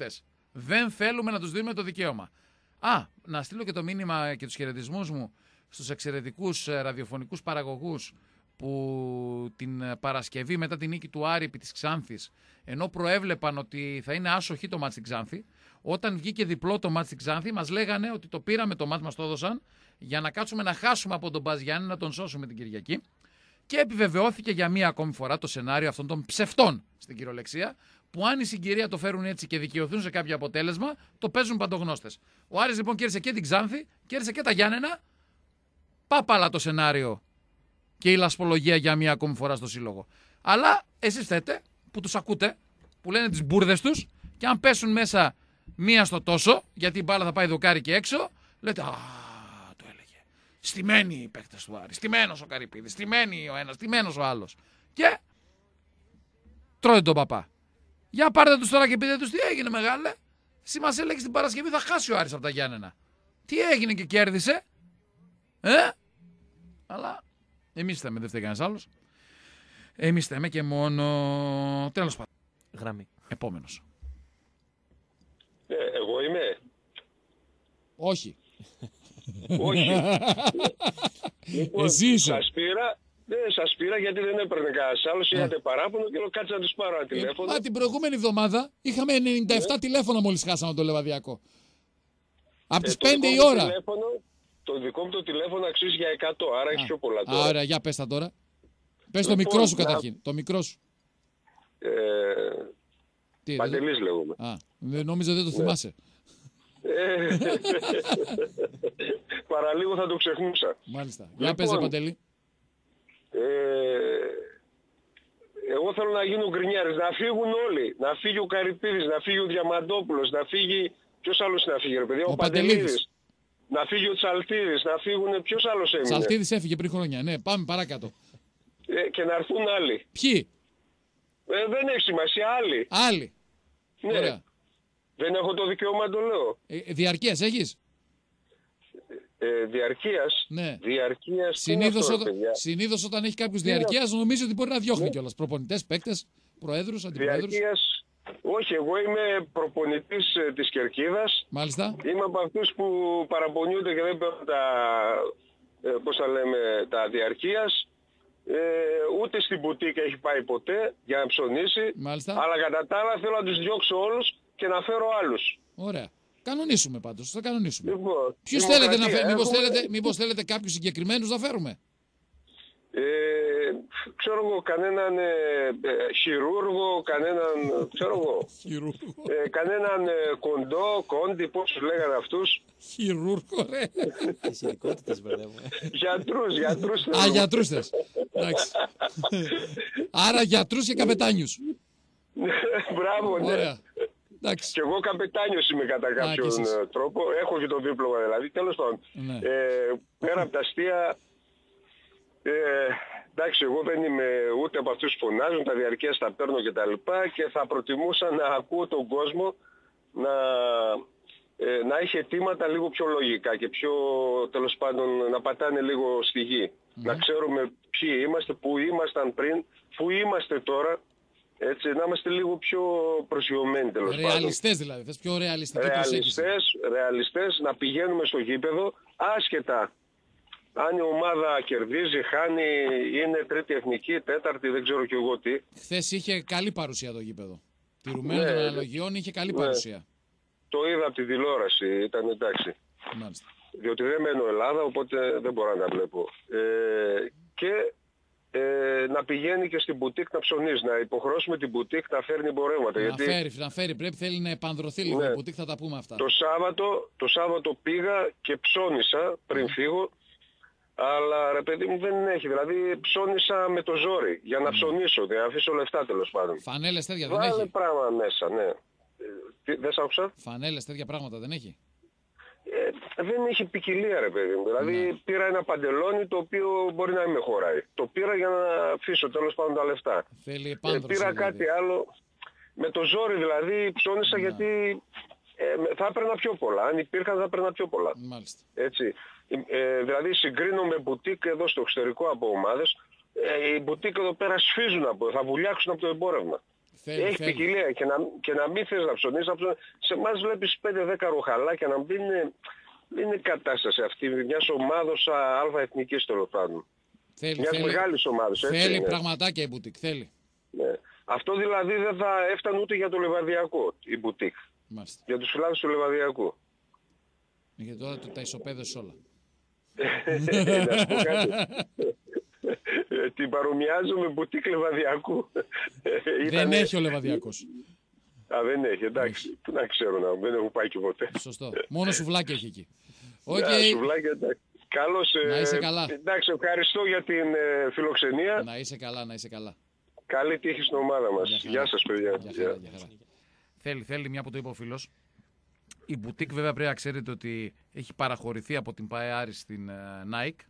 Δεν θέλουμε να τους δίνουμε το δικαίωμα. Α, να στείλω και το μήνυμα και τους χαιρετισμούς μου στους εξαιρετικούς ραδιοφωνικούς παραγωγούς που την Παρασκευή μετά την νίκη του Άρη επί της Ξάνθης, ενώ προέβλεπαν ότι θα είναι άσοχη το μάτς στην Ξάνθη, όταν βγήκε διπλό το μάτς στην Ξάνθη, μας λέγανε ότι το πήραμε το μάτς, μας το έδωσαν για να κάτσουμε να χάσουμε από τον Μπας Γιάννη, να τον σώσουμε την Κυριακή. Και επιβεβαιώθηκε για μία ακόμη φορά το σενάριο αυτών των ψευτών στην κυριολεξία, που αν η συγκυρία το φέρουν έτσι και δικαιωθούν σε κάποιο αποτέλεσμα, το παίζουν παντογνώστες. Ο Άρης λοιπόν κέρδισε και την Ξάνθη, κέρδισε και τα Γιάννενα. Πάπαλα το σενάριο και η λασπολογία για μία ακόμη φορά στο σύλλογο. Αλλά εσείς θέτε που τους ακούτε, που λένε τις μπουρδες τους, και αν πέσουν μέσα μία στο τόσο, γιατί η μπάλα θα πάει δοκάρι και έξω, λέτε α, το έλεγε. Στημένοι οι παίκτες του Άρη, στημένος ο Καρυπίδης, στημένοι ο ένας, στημένος ο άλλος. Και τρώτε τον παπά. Για πάρτε τους τώρα και πείτε τους τι έγινε μεγάλε. Εσύ μας έλεγες την Παρασκευή θα χάσει ο Άρης από τα Γιάννενα. Τι έγινε και κέρδισε. Ε? Αλλά εμείς θέμε, δεν φταίει κανένας άλλος. Εμείς θέμε και μόνο. Τέλος πάντων. Γραμμή. Επόμενος. Ε, εγώ είμαι. Όχι. Όχι. Λοιπόν, εσύ είσαι. Σας πήρα, ναι, σας πήρα γιατί δεν έπαιρνε κανένας άλλος. Είχατε παράπονο και λέω κάτσε να τους πάρω ένα τηλέφωνο. Α, την προηγούμενη εβδομάδα είχαμε ενενήντα επτά ναι. τηλέφωνα μόλις χάσαμε το Λεβαδιακό. Από τις ε, πέντε η μου ώρα. Τηλέφωνο, το δικό μου το τηλέφωνο αξίζει για εκατό, άρα έχει πιο πολλά τώρα. Α, ωραία, για πες τα τώρα. Πες το Λοιπόν, μικρό σου να... καταρχήν. Το μικρό σου. Ε, Τι, Παντελής δεν... λέγομαι. Α, νόμιζα δεν το ναι. θυμάσαι. Ε, παραλίγο θα το ξεχνούσα. Μάλιστα. Για Λοιπόν, πες, Παντελή. Ε, εγώ θέλω να γίνουν γκρινιάρες, να φύγουν όλοι. Να φύγει ο Καρυπίδης, να φύγει ο Διαμαντόπουλος, να φύγει... Ποιος άλλος να φύγει ρε παιδί, ο, ο Παντελίδης. Να φύγει ο Τσαλτίδης, να φύγουν... Ποιος άλλος έμεινε. Τσαλτίδης έφυγε πριν χρόνια, ναι. Πάμε παρακάτω. Ε, και να έρθουν άλλοι. Ποιοι? Ε, δεν έχει σημασία, άλλοι. Άλλοι. Ναι. Ωραία. Δεν έχω το δικαίωμα να το λέω. Ε, διαρκείας έχεις? Ε, διαρκείας. Ναι. Διαρκείας. Συνήθως, αυτό, όταν, συνήθως όταν έχει κάποιος διαρκείας νομίζει ότι μπορεί να διώχνει ναι. κιόλας. Προπονητές, παίκτες, προέδρους, αντιπροέδρους. Διαρκείας. Όχι, εγώ είμαι προπονητής ε, της Κερκίδας. Μάλιστα. Είμαι από αυτούς που παραπονιούνται και δεν παίρνουν τα, ε, πώς θα λέμε, τα διαρκείας. Ε, ούτε στην μπουτίκ έχει πάει ποτέ για να ψωνίσει. Μάλιστα. Αλλά κατά τα άλλα θέλω να τους διώξω όλους και να φέρω άλλους. Ωραία. Κανονίσουμε πάντως, θα κανονίσουμε. Λοιπόν, ποιους θέλετε να φέρουμε, μήπως, έχουμε... θέλετε, μήπως θέλετε κάποιους συγκεκριμένους να φέρουμε. Ε, ξέρω εγώ, κανέναν ε, ε, χειρούργο, κανέναν, ξέρω εγώ, ε, κανέναν ε, κοντό, κόντι, πώς τους λέγανε αυτούς. Χειρούργο, ρε. Τις ειδικότητες μπερδεύουμε. Γιατρούς, γιατρούς. Α, γιατρούς θες. Εντάξει. Άρα γιατρούς και καπετάνιους. Μπράβο, ναι. Ωραία. Εντάξει. Και εγώ καπετάνιος είμαι κατά κάποιον Α, τρόπο. Έχω και το δίπλωμα δηλαδή. Τέλος πάντων. Ναι. Ε, πέρα από τα αστεία, ε, εντάξει, εγώ δεν είμαι ούτε από αυτούς που φωνάζουν, τα διαρκείας τα παίρνω και τα λοιπά και θα προτιμούσα να ακούω τον κόσμο να, ε, να έχει αιτήματα λίγο πιο λογικά και πιο, τέλος πάντων, να πατάνε λίγο στη γη. Mm. Να ξέρουμε ποιοι είμαστε, πού ήμασταν πριν, πού είμαστε τώρα. Έτσι, να είμαστε λίγο πιο προσγειωμένοι τέλος πάντων. Ρεαλιστές δηλαδή, θες πιο ρεαλιστική προσέγγιση. Ρεαλιστές, ρεαλιστές, να πηγαίνουμε στο γήπεδο άσχετα αν η ομάδα κερδίζει, χάνει, είναι τρίτη εθνική, τέταρτη, δεν ξέρω κι εγώ τι. Χθες είχε καλή παρουσία το γήπεδο. Τηρουμένο των ναι, αναλογιών είχε καλή ναι. παρουσία. Το είδα από τη τηλεόραση, ήταν εντάξει. Μάλιστα. Διότι δεν μένω Ελλάδα, οπότε δεν μπορώ να τα βλέπω. Ε, και ε, να πηγαίνει και στην μπουτίκ να ψωνίζει, να υποχρεώσουμε την μπουτίκ να φέρνει εμπορεύματα. Να γιατί... φέρει, να φέρει, πρέπει θέλει να επανδρωθεί λίγο ναι. η μπουτίκ, θα τα πούμε αυτά. Το Σάββατο, το Σάββατο πήγα και ψώνισα πριν mm. φύγω. Αλλά ρε παιδί μου δεν έχει, δηλαδή ψώνισα με το ζόρι για να mm. ψωνίσω, για να αφήσω λεφτά τέλος πάντων. Φανέλες τέτοια δεν Βάλε έχει. πράγμα μέσα, ναι. Ε, δεν σ' άκουσα. Φανέλες τέτοια πράγματα δεν έχει. Ε, δεν έχει ποικιλία ρε παιδί μου. Δηλαδή ναι. πήρα ένα παντελόνι το οποίο μπορεί να μην με χωράει. Το πήρα για να αφήσω τέλος πάντων τα λεφτά. Θέλει ε, επάνδρωση. Πήρα δηλαδή. κάτι άλλο. Με το ζόρι δηλαδή ψώνισα ναι. γιατί ε, θα έπαιρνα πιο πολλά. Αν υπήρχαν θα έπαιρνα πιο πολλά. Μάλιστα. Έτσι. Ε, δηλαδή συγκρίνω με μπουτίκ εδώ στο εξωτερικό από ομάδες. Ε, οι μπουτίκ εδώ πέρα σφίζουν από, θα βουλιάξουν από το εμπόρευμα. Θέλει, Έχει θέλει. ποικιλία και να, και να μην θες να ψωνίσεις. Να ψωνίσεις. Σε εμάς βλέπεις πέντε δέκα ροχαλάκια να μην είναι, δεν είναι κατάσταση αυτή μιας ομάδος αλφα εθνικής τέλος πάντων. Θέλει, Μιας θέλει, μεγάλης ομάδος. Έτσι θέλει είναι. πραγματάκια η μπουτίκ. Θέλει. Ναι. Αυτό δηλαδή δεν θα έφτανε ούτε για το Λεβαδιακό η μπουτίκ. Μάλιστα. Για τους φιλάδους του Λεβαδιακού. Γιατί τώρα το- τα ισοπαίδωσε όλα. Να σου πω κάτι. Ε, Την παρομοιάζω με μπουτίκ Λεβαδιακού. Δεν Ήτανε- έχει ο Λεβαδιακός. Α, δεν έχει, εντάξει. Τι να ξέρω να δεν έχω πάει και ποτέ. Σωστό. Μόνο σουβλάκι έχει εκεί. Οκ. Okay. Σουβλάκια, εντάξει. Καλώς. ε, Να είσαι καλά. Εντάξει, ευχαριστώ για την ε, φιλοξενία. Να είσαι καλά, να είσαι καλά. Καλή τύχη στην ομάδα μας. Γεια χαρά. Γεια σας, παιδιά. Γεια χαρά, γεια χαρά. Θέλει, θέλει, μια που το είπε ο φίλος. Η μπουτίκ βέβαια πρέπει να ξέρετε ότι έχει παραχωρηθεί από την ΠΑΕ Άρης στην ε, Nike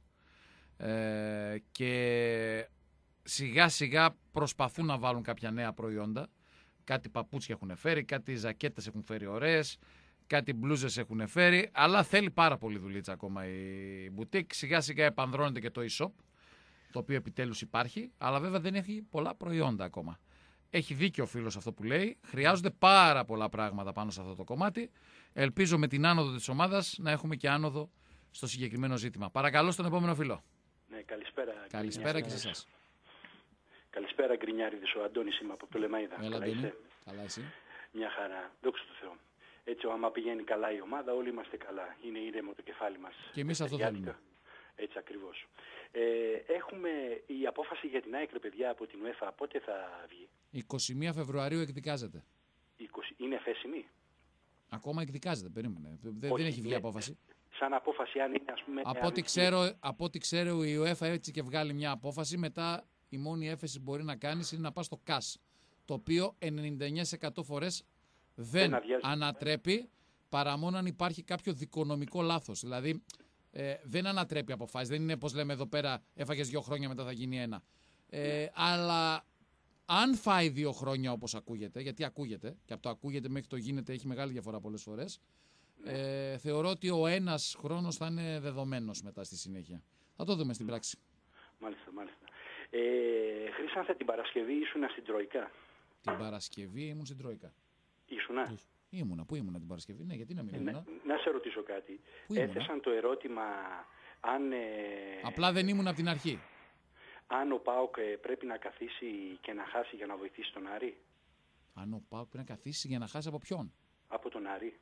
ε, και σιγά σιγά προσπαθούν να βάλουν κάποια νέα προϊόντα. Κάτι παπούτσια έχουν φέρει, κάτι ζακέτες έχουν φέρει ωραίες, κάτι μπλούζες έχουν φέρει, αλλά θέλει πάρα πολύ δουλίτσα ακόμα η μπουτίκ. Σιγά σιγά επανδρώνεται και το e-shop, το οποίο επιτέλους υπάρχει, αλλά βέβαια δεν έχει πολλά προϊόντα ακόμα. Έχει δίκιο ο φίλος αυτό που λέει. Χρειάζονται πάρα πολλά πράγματα πάνω σε αυτό το κομμάτι. Ελπίζω με την άνοδο της ομάδας να έχουμε και άνοδο στο συγκεκριμένο ζήτημα. Παρακαλώ στον επόμενο φίλο. Ναι, καλησπέρα. Καλησπέρα και σε εσάς. Καλησπέρα, Γκρινιάριδης. Ο Αντώνης είμαι από το Λεμαΐδα. Έλα, Καλά Αντώνη. είστε? Καλά εσύ. Μια χαρά. Δόξα τω Θεώ. Έτσι, άμα πηγαίνει καλά η ομάδα, όλοι είμαστε καλά. Είναι ήρεμο το κεφάλι μας. Και εμείς αυτό Χριστιανικά. θέλουμε. Έτσι ακριβώς. Ε, έχουμε η απόφαση για την ΑΕΚ, ρε παιδιά, από την UEFA. Πότε θα βγει? εικοστή πρώτη Φεβρουαρίου εκδικάζεται. είκοσι Είναι εφέσιμη? Ακόμα εκδικάζεται, περίμενε. Δεν, Όχι, δεν έχει βγει ναι. απόφαση. Σαν απόφαση, αν είναι, ας πούμε... Από αν- ό,τι, ξέρω, από ό,τι ξέρω η UEFA έτσι και βγάλει μια απόφαση, μετά η μόνη έφεση που μπορεί να κάνεις είναι να πας στο ΚΑΣ, το οποίο ενενήντα εννέα τοις εκατό φορές δεν Δεν αδειάζει. ανατρέπει παρά μόνο αν υπάρχει κάποιο δικονομικό λάθος. Δηλαδή ε, δεν ανατρέπει αποφάσεις, δεν είναι πως λέμε εδώ πέρα έφαγες δύο χρόνια μετά θα γίνει ένα. Ε, αλλά αν φάει δύο χρόνια όπως ακούγεται, γιατί ακούγεται και από το ακούγεται μέχρι το γίνεται έχει μεγάλη διαφορά πολλές φορές, ε, θεωρώ ότι ο ένας χρόνος θα είναι δεδομένος μετά στη συνέχεια. Θα το δούμε στην πράξη. Μάλιστα, μάλιστα. Ε, Χρήσανθε, την Παρασκευή ήσουνα στην Τροϊκά. Την Παρασκευή ήμουν στην Τρόικα. Ήσουνα. Ήμουνα, πού ήμουνα την Παρασκευή, ναι, γιατί να μην Ε, ήμουνα. να, να σε ρωτήσω κάτι. Πού ήμουνα? Έθεσαν το ερώτημα αν, ε, Απλά δεν ήμουν από την αρχή. αν ο ΠΑΟΚ ε, πρέπει να καθίσει και να χάσει για να βοηθήσει τον Άρη. Αν ο Πάουκ πρέπει να καθίσει για να χάσει από ποιον. Από τον Άρη.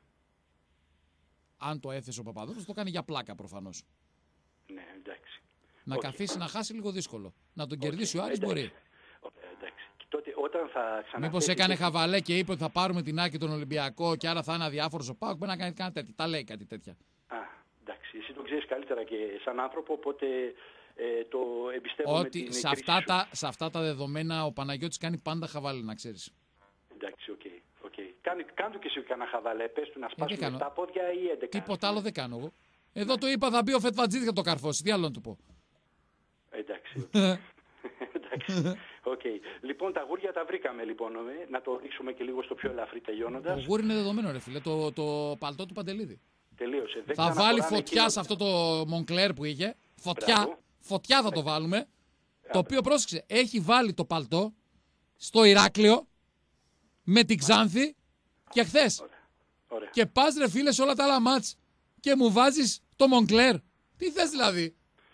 Αν το έθεσε ο Παπαδόπουλος, το κάνει για πλάκα προφανώς. Ναι, εντάξει. Να Όχι. καθίσει να χάσει λίγο δύσκολο. Να τον Όχι. κερδίσει ο Άρης Εντάξει. μπορεί. Ωραία, εντάξει. Και τότε όταν θα ξαναθέσει... Μήπως έκανε χαβαλέ και είπε ότι θα πάρουμε την Άκη τον Ολυμπιακό και άρα θα είναι αδιάφορος ο Πάουκ, πρέπει να κάνει κάτι τέτοιο. Τα λέει κάτι τέτοια. Α, εντάξει. Εσύ το ξέρεις καλύτερα και σαν άνθρωπο, οπότε ε, το εμπιστεύομαι Ότι την σε κρίση αυτά, σου. τα, σε αυτά τα δεδομένα ο Παναγιώτης κάνει πάντα χαβαλέ, να ξέρεις. Εντάξει, οκ. Okay, okay. Κάνε, κάνε του και εσύ κανένα χαβαλέ. Πες του να δεν σπάσουν κάνω. τα πόδια ή έντεκα. Τίποτα άλλο δεν κάνω εγώ. Εδώ το είπα, θα μπει ο Φετβατζίδης για το καρφώσει. Τι άλλο να του πω. Εντάξει. Εντάξει. Okay. Λοιπόν, τα γούρια τα βρήκαμε λοιπόν. ε. Να το ρίξουμε και λίγο στο πιο ελαφρύ Το τελειώνοντας. γούρι είναι δεδομένο, ρε φίλε. Το, το παλτό του Παντελίδη. Τελείωσε. Δεν Θα βάλει ξαναφοράμε φωτιά εκείνο- σε αυτό το Μονκλέρ που είχε. Φωτιά. Μπράβο. Φωτιά θα το βάλουμε. Το οποίο πρόσεξε. Έχει βάλει το παλτό στο Ηράκλειο με την Ξάνθη και χθες. Ωραία. Και πας ρε φίλε σε όλα τα άλλα μάτς και μου βάζεις το Μονκλέρ. Τι θες δηλαδή.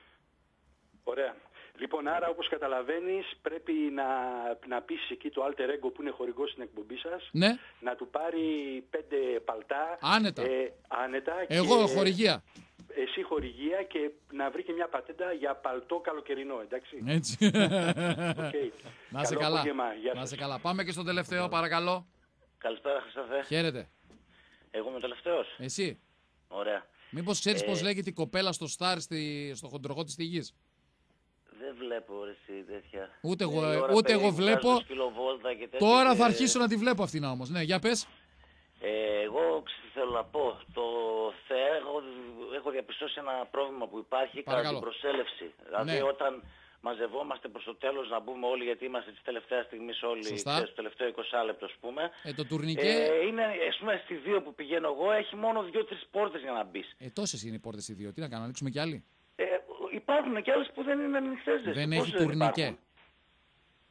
Ωραία. Λοιπόν, άρα όπως καταλαβαίνεις πρέπει να, να πείσεις εκεί το alter ego που είναι χορηγός στην εκπομπή σας. Ναι. Να του πάρει πέντε παλτά. Άνετα. Ε, άνετα. Εγώ και χορηγία. Εσύ χορηγία και να βρει και μια πατέντα για παλτό καλοκαιρινό, εντάξει. Έτσι. Okay. Να σε Καλό καλά. απόγευμα. Γεια Να σας. σε καλά. Πάμε και στον τελευταίο παρακαλώ. Καλησπέρα, Χρυσαφέ. Χαίρετε. Εγώ είμαι ο τελευταίος. Εσύ. Ωραία. Μήπως ξέρεις Ε, πώς λέγεται η κοπέλα στο Σταρ στη, στο χοντρογό της γης. Δεν βλέπω ρε, εσύ τέτοια. Ούτε Ε, εγώ, η ώρα ούτε εγώ περίπου βλέπω. βγάζω σκυλοβόλτα και τέτοια Τώρα και- θα αρχίσω να τη βλέπω αυτήν όμως. Ναι, για πες. Ε, εγώ ξέρεις τι θέλω να πω. Το θε, έχω, έχω διαπιστώσει ένα πρόβλημα που υπάρχει κατά Παρακαλώ. την προσέλευση. Δηλαδή Ναι. όταν μαζευόμαστε προς το τέλος να μπούμε όλοι, γιατί είμαστε της τελευταίας στιγμής όλοι, Σωστά. ξέρεις, το τελευταίο είκοσι λεπτό ας πούμε. Ε, το τουρνικέ. Ε, είναι, ας πούμε, στη δύο που πηγαίνω εγώ έχει μόνο δύο-τρεις πόρτες για να μπεις. Ε, τόσες είναι οι πόρτες οι δύο. Τι να κάνω, να ανοίξουμε κι άλλοι. Ε, υπάρχουν και άλλες που δεν είναι ανοιχτές. Δεν Πώς έχει τουρνικέ. υπάρχουν?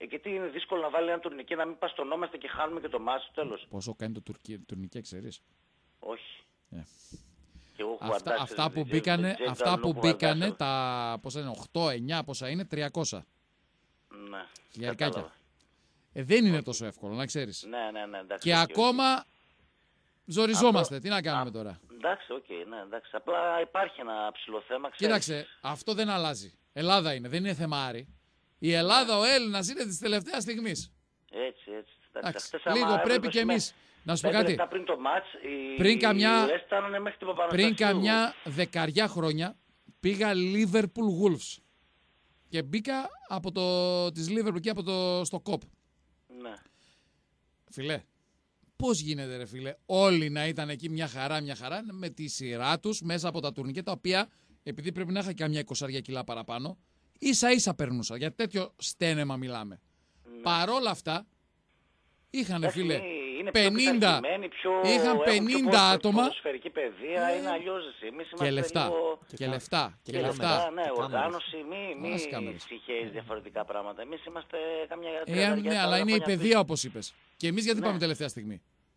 Ε, και τι είναι δύσκολο να βάλει ένα τουρνικέ, να μην παστονόμαστε και χάνουμε και το μάτι στο τέλος. Πόσο κάνει το τουρκι... τουρνικέ, ξέρεις? Όχι. Yeah. Και εγώ αυτά, αυτά που μπήκανε, αυτά που μπήκανε τα πόσα είναι, οκτώ εννιά πόσα είναι, τριακόσια. Ναι. Χιλιαρικάκια. Ε, δεν είναι τόσο εύκολο, να ξέρεις. Ναι, ναι, ναι. Εντάξει, και okay, ακόμα okay. ζοριζόμαστε. Αυτό... Τι να κάνουμε Α, τώρα. Εντάξει, οκ, okay, ναι, εντάξει. Απλά υπάρχει ένα ψηλό θέμα, ξέρεις. Κοίταξε, αυτό δεν αλλάζει. Ελλάδα είναι, δεν είναι θεμάρι. Η Ελλάδα, ο Έλληνας είναι της τελευταίας στιγμής. Έτσι, έτσι. Εντάξει, λίγο πρέπει και εμείς. Να σου πω κάτι. Πριν το μάτς, οι... πριν καμιά, μέχρι πριν καμιά δεκαριά χρόνια πήγα Liverpool Wolves. Και μπήκα από το, της Liverpool και από το, στο κοπ. Ναι. Φιλέ, πώς γίνεται ρε φίλε, όλοι να ήταν εκεί μια χαρά, μια χαρά, με τη σειρά τους μέσα από τα τουρνικέ, τα οποία, επειδή πρέπει να είχα καμιά εικοσάρια κιλά παραπάνω, ίσα ίσα περνούσα, για τέτοιο στένεμα μιλάμε. Ναι. Παρόλα αυτά, είχανε φίλε, είναι πενήντα, πιο είχαν πενήντα πιο άτομα παιδεία, ε, είναι αλλιώς εμείς και λεφτά, λίγο... και λεφτά, και, και λεφτά. λεφτά. Ναι, οργάνωση, μη, μη ψυχές διαφορετικά πράγματα. Εμείς είμαστε καμιά ε, ναι, αλλά είναι η παιδεία όπως είπες. Και εμείς γιατί ναι. πάμε τελευταία στιγμή.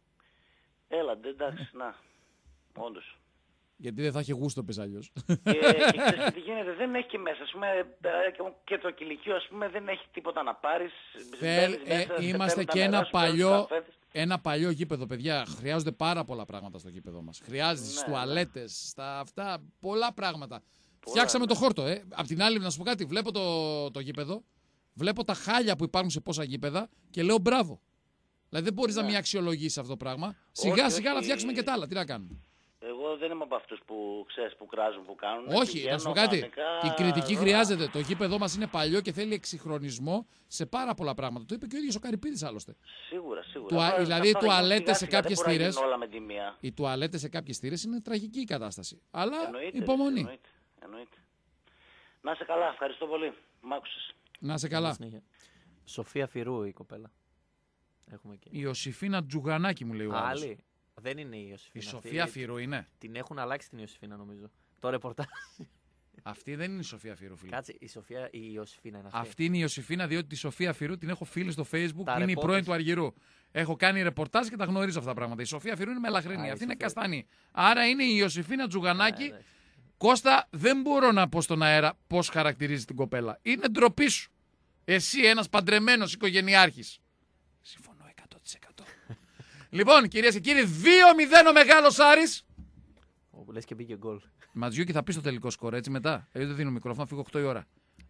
Έλα, εντάξει, να, όντως. Γιατί δεν θα έχει γούστο πες αλλιώς. Και, και ξέρεις τι γίνεται, δεν έχει και μέσα, ας πούμε, και το κηλικείο, ας πούμε, δεν έχει τίποτα να πάρεις. Θέλ, ε, είμαστε και ένα παλιό, ένα παλιό γήπεδο, παιδιά. Χρειάζονται πάρα πολλά πράγματα στο γήπεδο μας. Χρειάζεται στις ναι, τουαλέτες, ναι. στα αυτά, πολλά πράγματα. Πολλά, φτιάξαμε ναι. το χόρτο, ε. Απ' την άλλη, να σου πω κάτι, βλέπω το, το γήπεδο, βλέπω τα χάλια που υπάρχουν σε πόσα γήπεδα και λέω μπράβο. Δηλαδή δεν μπορείς ναι. να μην αξιολογήσεις αυτό το πράγμα. Σιγά όχι, σιγά όχι. να φτιάξουμε και τα άλλα. Τι να κάνουμε. Εγώ δεν είμαι από αυτούς που ξέρεις που κράζουν, που κάνουν. Όχι, να σου πω κάτι. Κανονικά... Η κριτική Ρω... χρειάζεται. Το γήπεδό μας είναι παλιό και θέλει εξυγχρονισμό σε πάρα πολλά πράγματα. Το είπε και ο ίδιος ο Καρυπίδης άλλωστε. Σίγουρα, σίγουρα. Τουα... Άρα, δηλαδή οι τουαλέτες σε κάποιες θύρες. Οι, οι τουαλέτες σε κάποιες θύρες είναι τραγική η κατάσταση. Αλλά εννοείται, υπομονή. Εννοείται, εννοείται. Να είσαι καλά, ευχαριστώ πολύ. Μ' άκουσες. Να είσαι καλά. Σοφία Φυρού η κοπέλα. Έχουμε και... Η Ιωσήφινα Τζουγανάκη μου λέει ο άλλος. Άλλη. Δεν είναι η Ιωσήφινα. Η Σοφία Φυρού είναι. Την έχουν αλλάξει την Ιωσήφινα νομίζω. Το ρεπορτάζ. Αυτή δεν είναι η Σοφία Φυρού, φίλε. Κάτσε, η Σοφία η Ιωσήφινα είναι αυτή. Αυτή είναι η Ιωσήφινα, διότι τη Σοφία Φυρού την έχω φίλη στο Facebook, που είναι η πρώην του Αργυρού. Έχω κάνει ρεπορτάζ και τα γνωρίζω αυτά τα πράγματα. Η Σοφία Φυρού είναι μελαχρινή, αυτή είναι καστανή. Άρα είναι η Ιωσήφινα Τζουγανάκη. Α, Κώστα, δεν μπορώ να πω στον αέρα πώς χαρακτηρίζει την κοπέλα. Είναι ντροπή σου. Εσύ, ένας παντρεμένος οικογενειάρχης. Συμφωνώ εκατό τοις εκατό. Λοιπόν, κυρίες και κύριοι, δύο μηδέν ο Μεγάλος Άρης. Όπου λες και μπήκε γκολ. Ματζιούκι, θα πει το τελικό σκορ έτσι μετά. Εγώ δεν δίνω μικρόφωνο, να φύγω οκτώ η ώρα.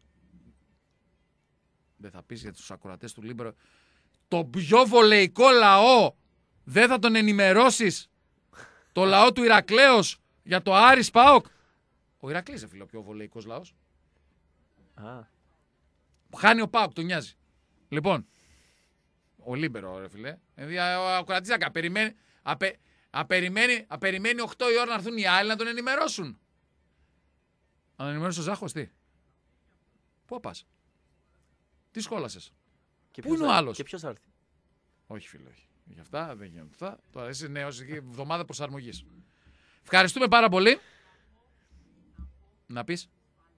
Δεν θα πεις για τους ακροατές του Λίμπερο. Το πιο βολεϊκό λαό δεν θα τον ενημερώσεις. Το λαό του Ηρακλέως για το Άρης ΠΑΟΚ. Ο Ηρακλής είναι φίλο ο πιο βολεϊκός λαός. Α. Χάνει ο ΠΑΟΚ, τον νοιάζει. Λοιπόν, ο Λίμπερο, ρε φίλε. Δηλαδή, ο ακροατής περιμένει, απε, απεριμένει, απεριμένει οκτώ η ώρα να έρθουν οι άλλοι να τον ενημερώσουν. Να τον ενημερώσει ο Ζάχος, τι. Πού πας. Τι σχόλασες. Πού είναι ο άλλος. Και ποιος θα έρθει. Όχι φίλε, όχι. Για αυτά δεν γίνονται. Αυτά, τώρα είσαι νέος, εβδομάδα προσαρμογής. Ευχαριστούμε πάρα πολύ. Να πεις.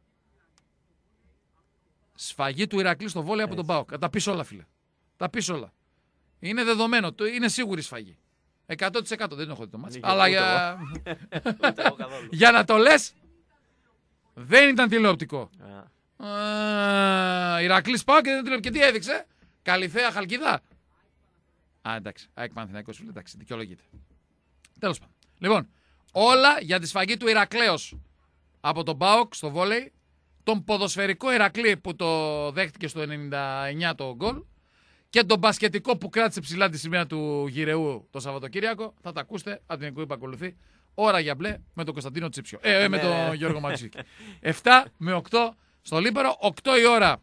Σφαγή του Ηρακλή στο βόλεϊ από τον ΠΑΟΚ. Τα πεις όλα, φίλε. Τα πεις όλα. Είναι δεδομένο. Είναι σίγουρη σφαγή. εκατό τοις εκατό δεν έχω δει το μάτσι. Αλλά για... για να το λες, δεν ήταν τηλεοπτικό. Ηρακλής ΠΑΟΚ και δεν τηλεοπτικό. Και τι έδειξε. Καλυθέα Χαλκιδά. Α, εντάξει. ΑΕΚ Παναθηναϊκός, φίλε. Εντάξει, δικαιολογείται. Τέλος πάντων. Λοιπόν, όλα για τη σφαγή του Ηρακλέως από τον ΠΑΟΚ στο βόλεϊ. Τον ποδοσφαιρικό Ηρακλή που το δέχτηκε στο ενενήντα εννιά το γκολ και τον μπασκετικό που κράτησε ψηλά τη σημαία του Γυρεού το Σαββατοκύριακο. Θα τα ακούσετε από την εκπομπή που ακολουθεί. Ώρα για μπλε με τον Κωνσταντίνο Τσίψιο. Ε, ε με τον Γιώργο Ματσίκη. επτά με οκτώ στο Λίμπερο. οκτώ η ώρα.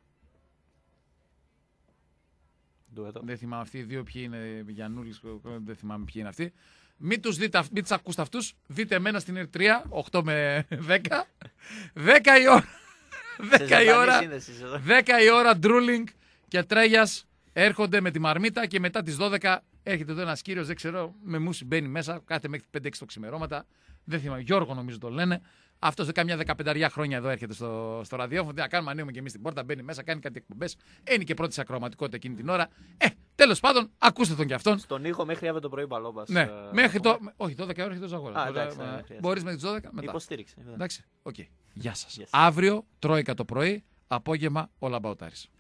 Δεν θυμάμαι αυτοί οι δύο ποιοι είναι. Γιαννούλης, δεν θυμάμαι ποιοι είναι αυτοί. Μην τους δείτε, μην τους ακούσετε αυτούς. Δείτε εμένα στην Ερτρία, οκτώ με δέκα. δέκα η ώρα. δέκα η ώρα. δέκα η ώρα Ντρούλινγκ και Τρέγιας έρχονται με τη Μαρμίτα και μετά τις δώδεκα Έρχεται εδώ ένα κύριο, δεν ξέρω, με μουσι μπαίνει μέσα, κάθεται μέχρι πέντε έξι το ξημερώματα. Δεν θυμάμαι, Γιώργο νομίζω το λένε. Αυτό σε κάμια δεκαπενταριά χρόνια εδώ έρχεται στο, στο ραδιόφωνο. Τι να κάνουμε, ανοίγουμε και εμεί την πόρτα, μπαίνει μέσα, κάνει κάτι εκπομπές. Είναι και πρώτη σε ακροαματικότητα εκείνη την ώρα. Ε, τέλος πάντων, ακούστε τον κι αυτόν. Στον ήχο μέχρι αύριο το πρωί μπαλόμπας. Ναι, ε, μέχρι το. Όχι, δώδεκα ώρα έχει το Ζαγόρα. Μπορεί με τι δώδεκα μετά. Υποστήριξη. Εντάξει, οκ. Okay. Γεια σας. Yes. Αύριο, Τρόικα το πρωί, απόγευμα, όλα μπαουτάρις.